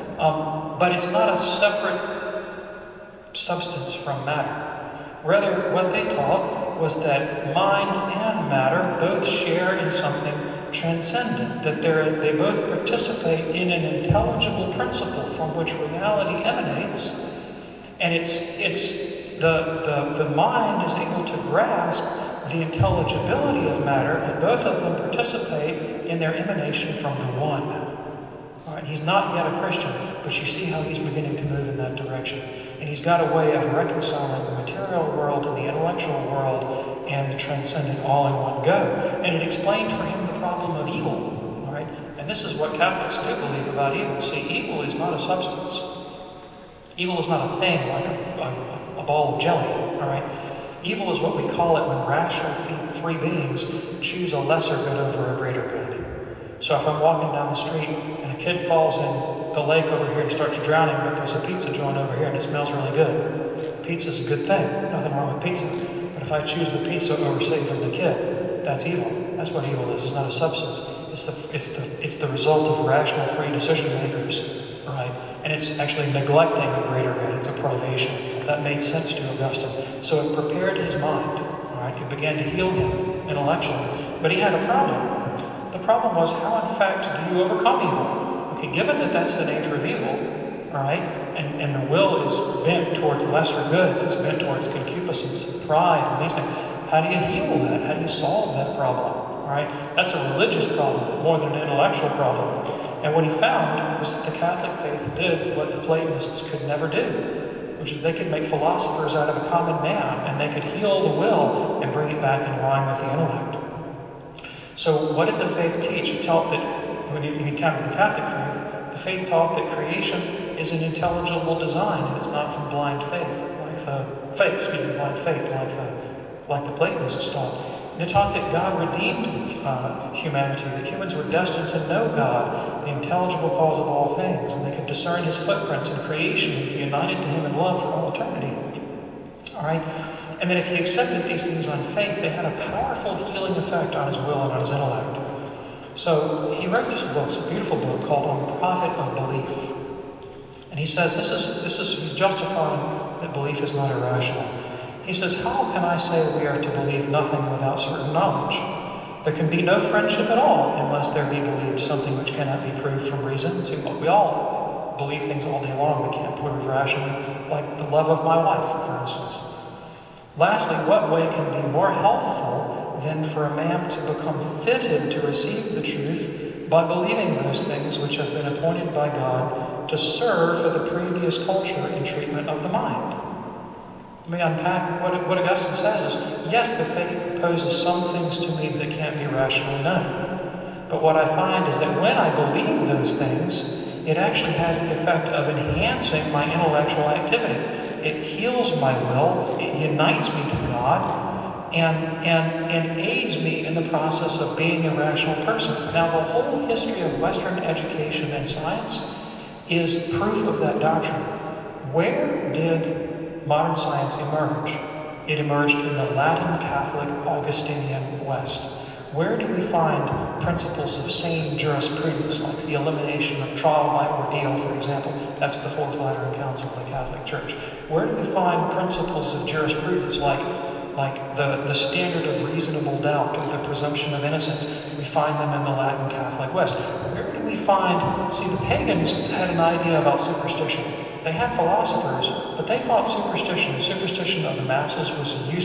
um, but it's not a separate substance from matter. Rather, what they taught was that mind and matter both share in something transcendent, that they're, they both participate in an intelligible principle from which reality emanates, and it's, it's the, the, the mind is able to grasp the intelligibility of matter, and both of them participate in their emanation from the one. All right, he's not yet a Christian, but you see how he's beginning to move in that direction. And he's got a way of reconciling the material world and the intellectual world and the transcendent all in one go. And it explained for him the problem of evil. All right, and this is what Catholics do believe about evil. See, evil is not a substance. Evil is not a thing like a, a, a ball of jelly. All right. Evil is what we call it when rational free beings choose a lesser good over a greater good. So if I'm walking down the street and a kid falls in the lake over here and starts drowning, but there's a pizza joint over here and it smells really good. Pizza's a good thing, nothing wrong with pizza. But if I choose the pizza over saving the kid, that's evil. That's what evil is. It's not a substance. It's the, it's the, it's the result of rational free decision makers, right? And it's actually neglecting a greater good. It's a privation. That made sense to Augustine. So it prepared his mind, all right? It began to heal him intellectually. But he had a problem. The problem was, how in fact do you overcome evil? Okay, given that that's the nature of evil, all right, and, and the will is bent towards lesser goods, it's bent towards concupiscence and pride and these things, how do you heal that? How do you solve that problem? All right, that's a religious problem more than an intellectual problem. And what he found was that the Catholic faith did what the Platonists could never do, which is they could make philosophers out of a common man, and they could heal the will and bring it back in line with the intellect. So what did the faith teach? It taught that, when you encountered the Catholic faith, the faith taught that creation is an intelligible design, and it's not from blind faith, like the faith, excuse me, blind faith, like the, like the Platonists taught. And it taught that God redeemed uh, humanity, that humans were destined to know God, the intelligible cause of all things, and they could discern his footprints in creation and be united to him in love for all eternity. All right? And that if he accepted these things on faith, they had a powerful healing effect on his will and on his intellect. So he wrote this book, it's a beautiful book called On the Profit of Belief. And he says, this is, this is, he's justifying that belief is not irrational. He says, how can I say we are to believe nothing without certain knowledge? There can be no friendship at all unless there be believed something which cannot be proved from reason. See, we all believe things all day long we can't prove rationally, like the love of my wife, for instance. Lastly, what way can be more helpful than for a man to become fitted to receive the truth by believing those things which have been appointed by God to serve for the previous culture and treatment of the mind? Let me unpack what, what Augustine says is, yes, the faith proposes some things to me that can't be rationally known. But what I find is that when I believe those things, it actually has the effect of enhancing my intellectual activity. It heals my will, it unites me to God, and, and, and aids me in the process of being a rational person. Now, the whole history of Western education and science is proof of that doctrine. Where did modern science emerge? It emerged in the Latin Catholic Augustinian West. Where do we find principles of sane jurisprudence, like the elimination of trial by ordeal, for example? That's the Fourth Lateran Council of the Catholic Church. Where do we find principles of jurisprudence like, like the, the standard of reasonable doubt or the presumption of innocence? We find them in the Latin Catholic West. Where do we find, see, the pagans had an idea about superstition. They had philosophers, but they thought superstition, the superstition of the masses, was useful, it was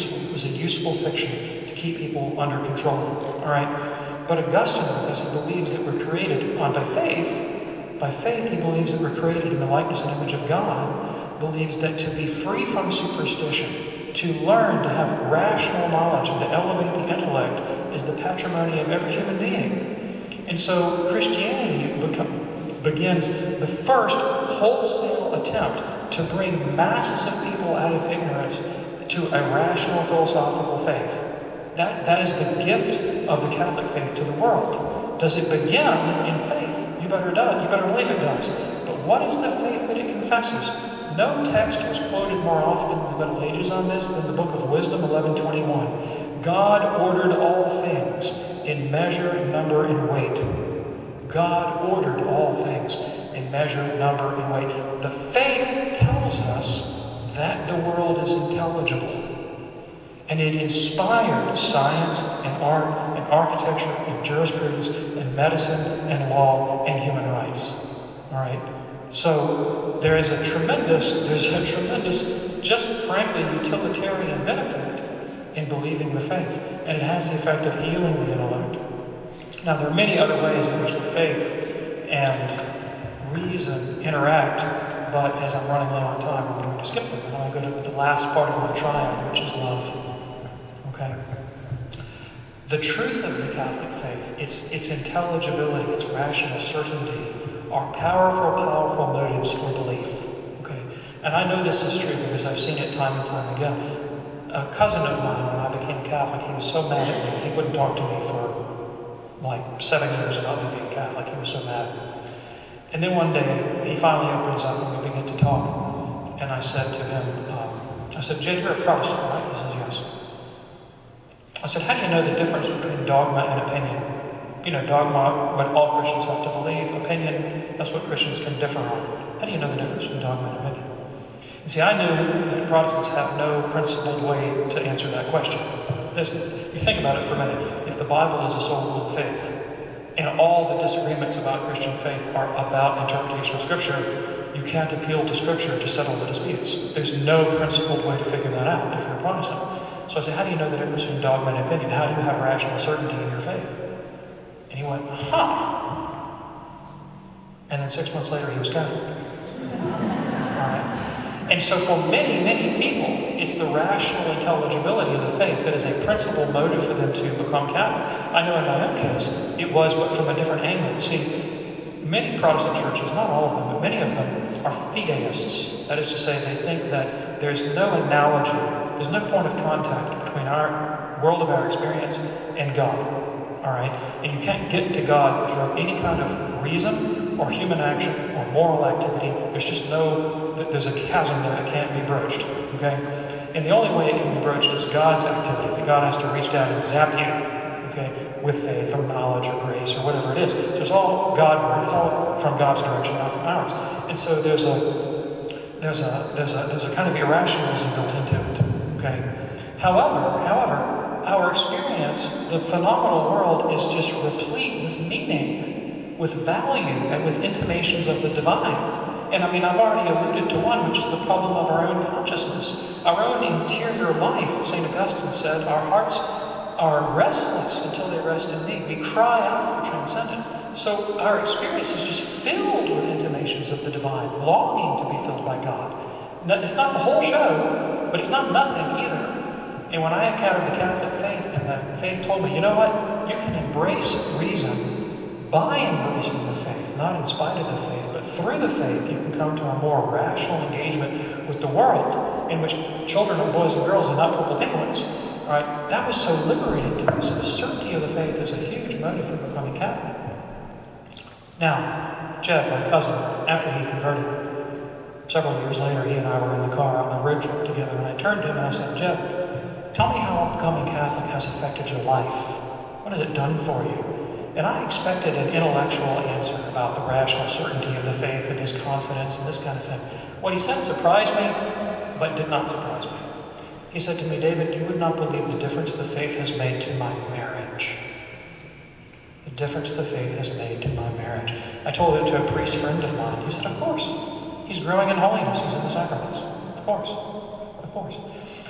is a useful fiction to keep people under control. All right? But Augustine, because he believes that we're created on by faith, by faith he believes that we're created in the likeness and image of God, believes that to be free from superstition, to learn to have rational knowledge and to elevate the intellect is the patrimony of every human being. And so Christianity become, begins the first wholesale attempt to bring masses of people out of ignorance to a rational philosophical faith. That, that is the gift of the Catholic faith to the world. Does it begin in faith? You better do, you better believe it does. But what is the faith that it confesses? No text was quoted more often in the Middle Ages on this than the Book of Wisdom, eleven twenty-one. God ordered all things in measure, number, and weight. God ordered all things in measure, number, and weight. The faith tells us that the world is intelligible. And it inspired science and art and architecture and jurisprudence and medicine and law and human rights. All right? So there is a tremendous, there's a tremendous, just frankly, utilitarian benefit in believing the faith. And it has the effect of healing the intellect. Now, there are many other ways in which the faith and reason interact, but as I'm running low on time, I'm going to skip them. And I'm going to go to the last part of my triad, which is love. Okay? The truth of the Catholic faith, its, its intelligibility, its rational certainty, are powerful, powerful motives for belief. Okay? And I know this is true because I've seen it time and time again. A cousin of mine, when I became Catholic, he was so mad at me, he wouldn't talk to me for like seven years about me being Catholic. He was so mad. And then one day, he finally opens up and we begin to talk. And I said to him, um, I said, Jed, you're a Protestant, right? He says, yes. I said, how do you know the difference between dogma and opinion? You know, dogma, what all Christians have to believe. Opinion, that's what Christians can differ on. How do you know the difference between dogma and opinion? And see, I knew that Protestants have no principled way to answer that question. Listen, you think about it for a minute. If the Bible is a sole rule of faith, and all the disagreements about Christian faith are about interpretation of Scripture, you can't appeal to Scripture to settle the disputes. There's no principled way to figure that out if you're a Protestant. So I said, how do you know the difference between dogma and opinion? How do you have rational certainty in your faith? And he went, huh. And then six months later, he was Catholic. All right. And so for many, many people, it's the rational intelligibility of the faith that is a principal motive for them to become Catholic. I know in my own case, it was, but from a different angle. See, many Protestant churches, not all of them, but many of them are fideists. That is to say, they think that there's no analogy, there's no point of contact between our world of our experience and God. All right? And you can't get to God through any kind of reason or human action or moral activity. There's just no, there's a chasm there that can't be broached. Okay? And the only way it can be broached is God's activity, that God has to reach down and zap you, okay, with faith or knowledge or grace or whatever it is. So it's all Godward. It's all from God's direction, not from ours. And so there's a there's a there's a there's a kind of irrationalism built into it. Okay? However, however, our experience, the phenomenal world, is just replete with meaning, with value, and with intimations of the divine. And I mean, I've already alluded to one, which is the problem of our own consciousness, our own interior life. Saint Augustine said, our hearts are restless until they rest in thee. We cry out for transcendence. So our experience is just filled with intimations of the divine, longing to be filled by God. No, it's not the whole show, but it's not nothing either. And when I encountered the Catholic faith, and the faith told me, you know what? You can embrace reason by embracing the faith, not in spite of the faith, but through the faith, you can come to a more rational engagement with the world, in which children are boys and girls and not purple penguins. All right? That was so liberating to me. So the certainty of the faith is a huge motive for becoming Catholic. Now, Jed, my cousin, after he converted, several years later, he and I were in the car on a road trip together, and I turned to him and I said, Jed, tell me how becoming Catholic has affected your life. What has it done for you? And I expected an intellectual answer about the rational certainty of the faith and his confidence and this kind of thing. What he said surprised me, but did not surprise me. He said to me, David, you would not believe the difference the faith has made to my marriage. The difference the faith has made to my marriage. I told it to a priest friend of mine. He said, of course. He's growing in holiness. He's in the sacraments. Of course. Of course.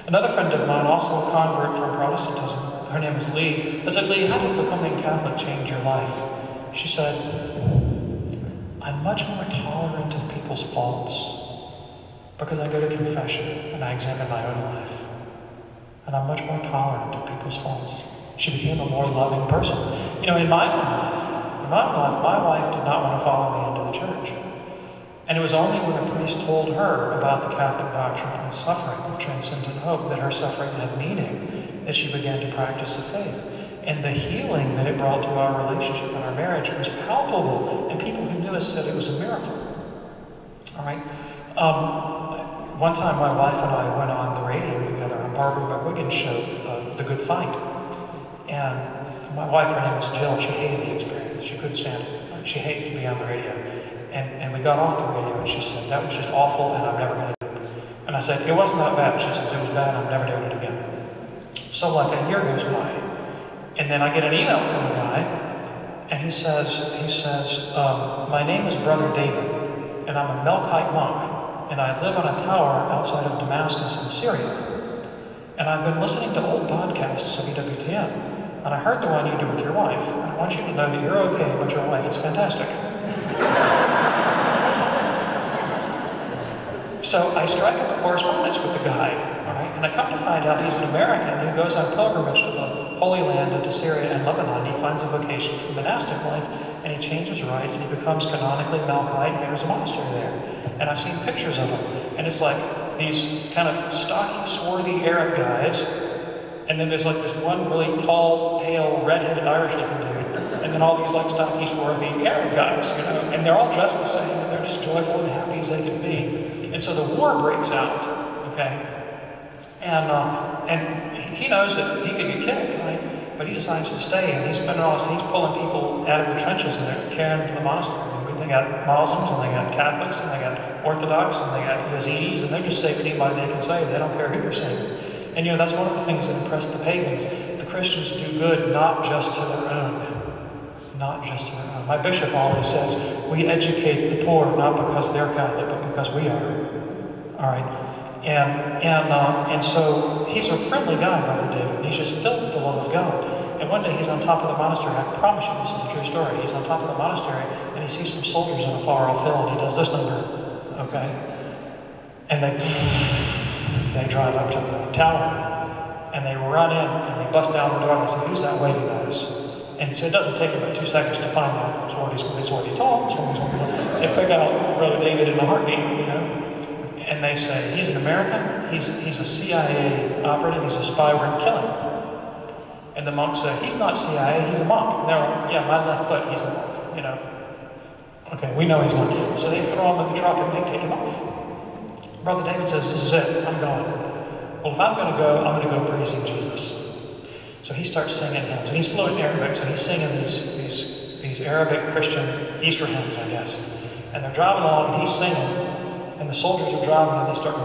Another friend of mine, also a convert from Protestantism, her name is Lee. I said, Lee, how did becoming Catholic change your life? She said, I'm much more tolerant of people's faults because I go to confession and I examine my own life. And I'm much more tolerant of people's faults. She became a more loving person. You know, in my own life, in my own life, my wife did not want to follow me into the church. And it was only when a priest told her about the Catholic doctrine and suffering of transcendent hope, that her suffering had meaning, that she began to practice the faith. And the healing that it brought to our relationship and our marriage was palpable. And people who knew us said it was a miracle. All right? Um, one time my wife and I went on the radio together on Barbara McGuigan's show, uh, The Good Fight. And my wife, her name was Jill, she hated the experience. She couldn't stand it. She hates to be on the radio. And, and we got off the radio and she said, that was just awful and I'm never going to do it. And I said, it wasn't that bad. She says, it was bad, I'm never doing it again. So like a year goes by, and then I get an email from a guy, and he says, he says, um, my name is Brother David, and I'm a Melkite monk, and I live on a tower outside of Damascus in Syria. And I've been listening to old podcasts of E W T N, and I heard the one you do with your wife, and I want you to know that you're okay, but your wife is fantastic. So I strike up a correspondence with the guy, all right, and I come to find out he's an American who goes on pilgrimage to the Holy Land, into Syria and Lebanon. He finds a vocation for monastic life, and he changes rites, and he becomes canonically Melkite, and enters a monastery there. And I've seen pictures of him, and it's like these kind of stocky, swarthy Arab guys, and then there's like this one really tall, pale, red-headed Irish-looking dude, and then all these like stocky, swarthy Arab guys, you know, and they're all dressed the same, and they're just joyful and happy as they can be. And so the war breaks out, okay? And uh, and he knows that he could get killed, right? But he decides to stay, and he's spending all his, he's pulling people out of the trenches, and they're carrying them to the monastery. And they got Muslims, and they got Catholics, and they got Orthodox, and they got Yazidis, and they're just saving anybody they can save. They don't care who they're saving. And you know, that's one of the things that impressed the pagans. The Christians do good not just to their own. Not just to their own. My bishop always says, we educate the poor not because they're Catholic, but because we are. All right? And and uh, and so he's a friendly guy, Brother David, and he's just filled with the love of God. And one day he's on top of the monastery. I promise you this is a true story. He's on top of the monastery, and he sees some soldiers on a far-off hill, and he does this number, okay? And they, they drive up to the tower, and they run in, and they bust down the door, and they say, who's that waving at us? And so it doesn't take them but two seconds to find out swarty, swarty, swarty, tall, swarty, swarty, tall. They pick out Brother David in a heartbeat, you know? And they say, he's an American, he's, he's a C I A operative, he's a spy, we're going to kill him. And the monks say, he's not C I A, he's a monk. And they're like, yeah, my left foot, he's a monk, you know. Okay, we know he's not. So they throw him in the truck and they take him off. Brother David says, this is it, I'm going. Well, if I'm going to go, I'm going to go praising Jesus. So he starts singing hymns, and he's fluent in Arabic, so he's singing these, these, these Arabic Christian Easter hymns, I guess. And they're driving along, and he's singing. And the soldiers are driving, and they start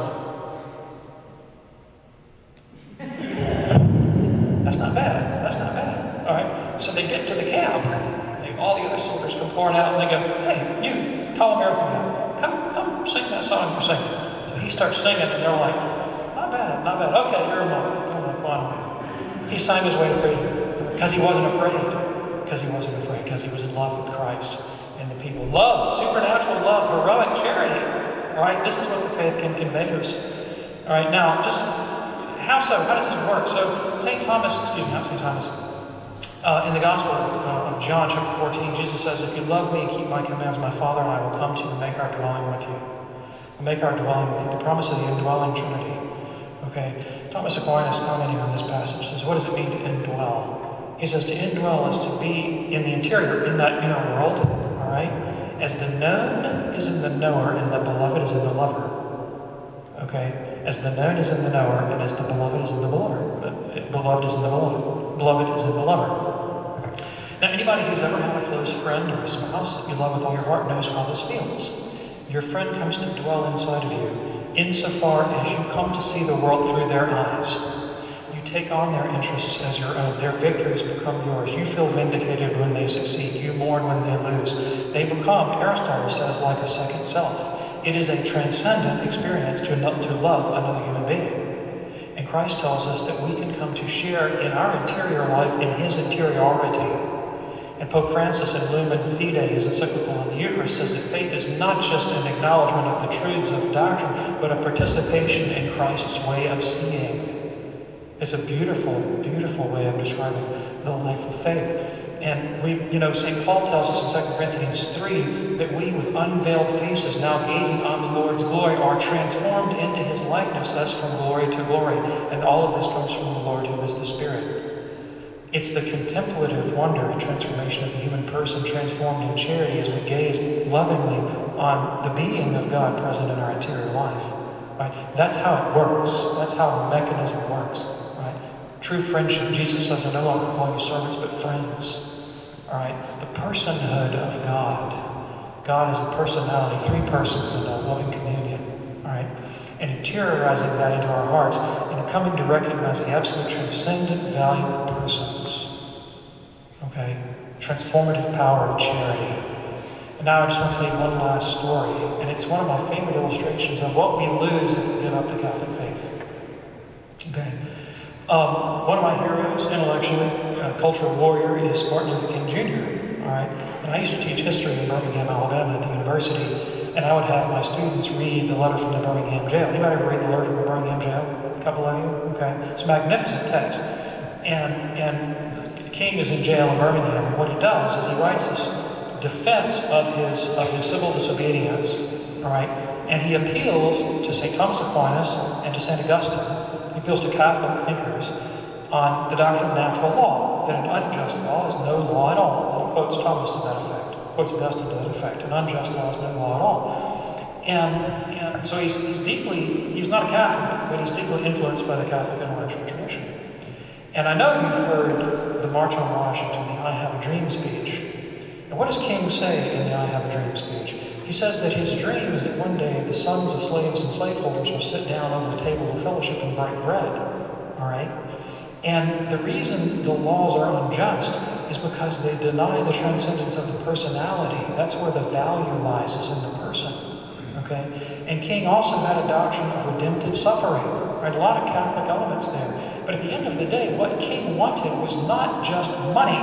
going. That's not bad. That's not bad. All right. So they get to the cab. They, all the other soldiers come pouring out, and they go, "Hey, you, tall American guy, come, come, sing that song you're singing." So he starts singing, and they're like, "Not bad, not bad. Okay, you're a monk. Go on, go on." He signed his way to freedom because he wasn't afraid. Because he wasn't afraid. Because he was in love with Christ and the people. Love, supernatural love, heroic charity. All right, this is what the faith can convey to us. All right, now, just how so? How does this work? So, Saint Thomas, excuse me, not Saint Thomas, uh, in the Gospel uh, of John, chapter fourteen, Jesus says, if you love me and keep my commands, my Father and I will come to you and make our dwelling with you. We'll make our dwelling with you. The promise of the indwelling Trinity. Okay, Thomas Aquinas, commenting on this passage, says, what does it mean to indwell? He says to indwell is to be in the interior, in that inner world, all right? As the known is in the knower and the beloved is in the lover. Okay? As the known is in the knower and as the beloved is in the beloved. Beloved is in the beloved. Beloved is in the lover. Now, anybody who's ever had a close friend or a spouse that you love with all your heart knows how this feels. Your friend comes to dwell inside of you insofar as you come to see the world through their eyes. You take on their interests as your own. Their victories become yours. You feel vindicated when they succeed. You mourn when they lose. They become, Aristotle says, like a second self. It is a transcendent experience to, to love another human being. And Christ tells us that we can come to share in our interior life in his interiority. And Pope Francis in Lumen Fide, his encyclical on the Eucharist, says that faith is not just an acknowledgement of the truths of doctrine, but a participation in Christ's way of seeing. It's a beautiful, beautiful way of describing the life of faith. And we, you know, Saint Paul tells us in Second Corinthians three that we, with unveiled faces, now gazing on the Lord's glory, are transformed into his likeness as from glory to glory. And all of this comes from the Lord who is the Spirit. It's the contemplative wonder and transformation of the human person transformed in charity as we gaze lovingly on the being of God present in our interior life. Right? That's how it works. That's how the mechanism works. Right? True friendship, Jesus says, I no longer call you servants, but friends. All right? The personhood of God. God is a personality, three persons in a loving communion. All right? And interiorizing that into our hearts and coming to recognize the absolute transcendent value of persons. Okay? Transformative power of charity. And now I just want to tell you one last story, and it's one of my favorite illustrations of what we lose if we give up the Catholic faith. Okay? Um, one of my heroes, intellectually, uh, cultural warrior, is Martin Luther King Junior All right? And I used to teach history in Birmingham, Alabama at the university. And I would have my students read the letter from the Birmingham jail. Anybody ever read the letter from the Birmingham jail? A couple of you? Okay. It's a magnificent text. And, and King is in jail in Birmingham, and what he does is he writes this defense of his, of his civil disobedience, all right? And he appeals to Saint Thomas Aquinas and to Saint Augustine. He appeals to Catholic thinkers on the doctrine of natural law, that an unjust law is no law at all. And he quotes Thomas to that effect. Quotes Augustine to that effect. An unjust law is no law at all. And, and so he's, he's deeply, he's not a Catholic, but he's deeply influenced by the Catholic intellectual tradition. And I know you've heard the March on Washington, the I Have a Dream speech. And what does King say in the I Have a Dream speech? He says that his dream is that one day the sons of slaves and slaveholders will sit down over the table of fellowship and break bread. All right? And the reason the laws are unjust is because they deny the transcendence of the personality. That's where the value lies, is in the person. Okay? And King also had a doctrine of redemptive suffering. Right? A lot of Catholic elements there. But at the end of the day, what King wanted was not just money.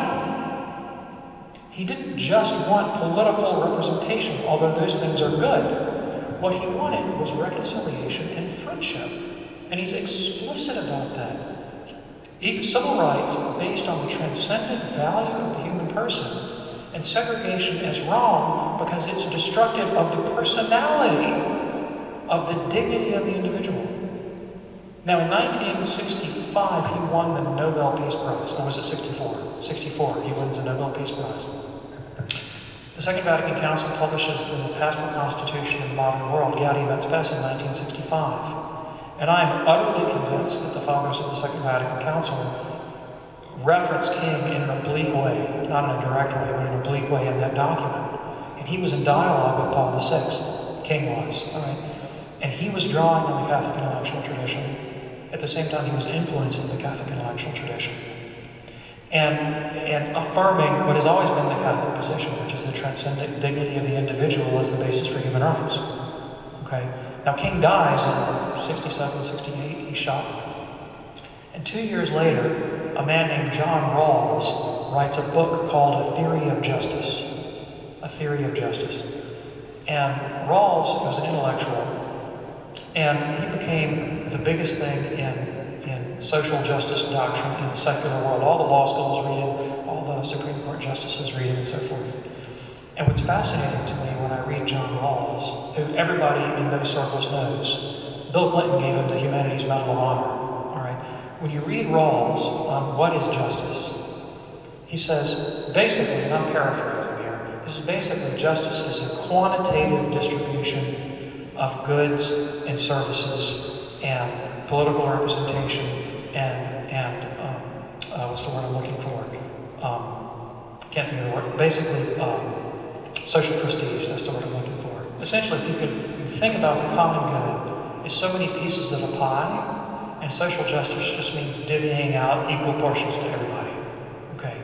He didn't just want political representation, although those things are good. What he wanted was reconciliation and friendship. And he's explicit about that. Civil rights based on the transcendent value of the human person, and segregation is wrong because it's destructive of the personality, of the dignity of the individual. Now in nineteen sixty-five, he won the Nobel Peace Prize. Or was it sixty-four? sixty-four, he wins the Nobel Peace Prize. The Second Vatican Council publishes the Pastoral Constitution of the Modern World, Gaudium et Spes, in nineteen sixty-five. And I am utterly convinced that the fathers of the Second Vatican Council reference King in an oblique way, not in a direct way, but in an oblique way in that document. And he was in dialogue with Paul the Sixth, King was, all right? And he was drawing on the Catholic intellectual tradition. At the same time, he was influencing the Catholic intellectual tradition. And, and affirming what has always been the Catholic position, which is the transcendent dignity of the individual as the basis for human rights. Okay? Now, King dies in sixty-seven, sixty-eight, he's shot. And two years later, a man named John Rawls writes a book called A Theory of Justice. A Theory of Justice. And Rawls was an intellectual, and he became the biggest thing in, in social justice doctrine in the secular world. All the law schools read him, all the Supreme Court justices read him, and so forth. And what's fascinating to me when I read John Rawls, who everybody in those circles knows, Bill Clinton gave him the Humanities Medal of Honor, all right? When you read Rawls on what is justice, he says, basically, and I'm paraphrasing here, this is basically justice is a quantitative distribution of goods and services and political representation and, and um, uh, what's the word I'm looking for? Um, can't think of the word. Basically, um, social prestige, that's the word I'm looking for. Essentially, if you could think about the common good, it's so many pieces of a pie, and social justice just means divvying out equal portions to everybody. Okay.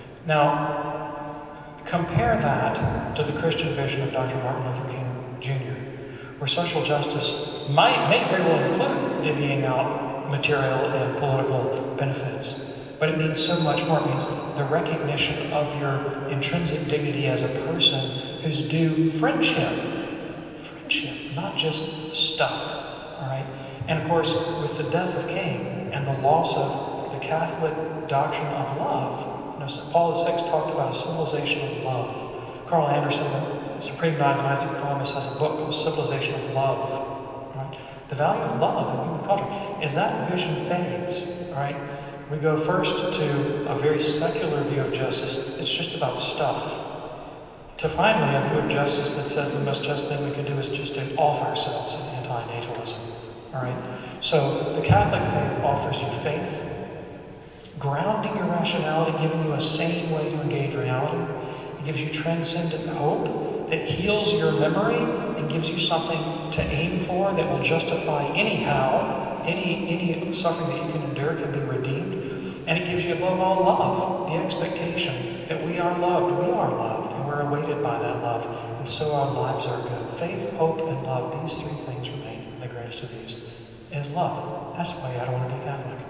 Now, compare that to the Christian vision of Doctor Martin Luther King Junior, where social justice might, may very well include divvying out material and political benefits. But it means so much more. It means the recognition of your intrinsic dignity as a person who's due friendship. Friendship, not just stuff. All right? And of course, with the death of Cain and the loss of the Catholic doctrine of love, you know, Saint Paul the Sixth talked about a civilization of love. Carl Anderson, the Supreme Knights of Columbus, has a book called Civilization of Love. All right? The value of love in human culture is that vision fades. All right? We go first to a very secular view of justice. It's just about stuff. To finally a view of justice that says the most just thing we can do is just to off ourselves in anti-natalism. All right? So the Catholic faith offers you faith, grounding your rationality, giving you a sane way to engage reality. It gives you transcendent hope that heals your memory and gives you something to aim for that will justify anyhow, any, any suffering that you can endure can be redeemed. And it gives you above all love, the expectation that we are loved, we are loved, and we're awaited by that love. And so our lives are good. Faith, hope, and love, these three things remain. And the greatest of these is love. That's why I don't want to be Catholic.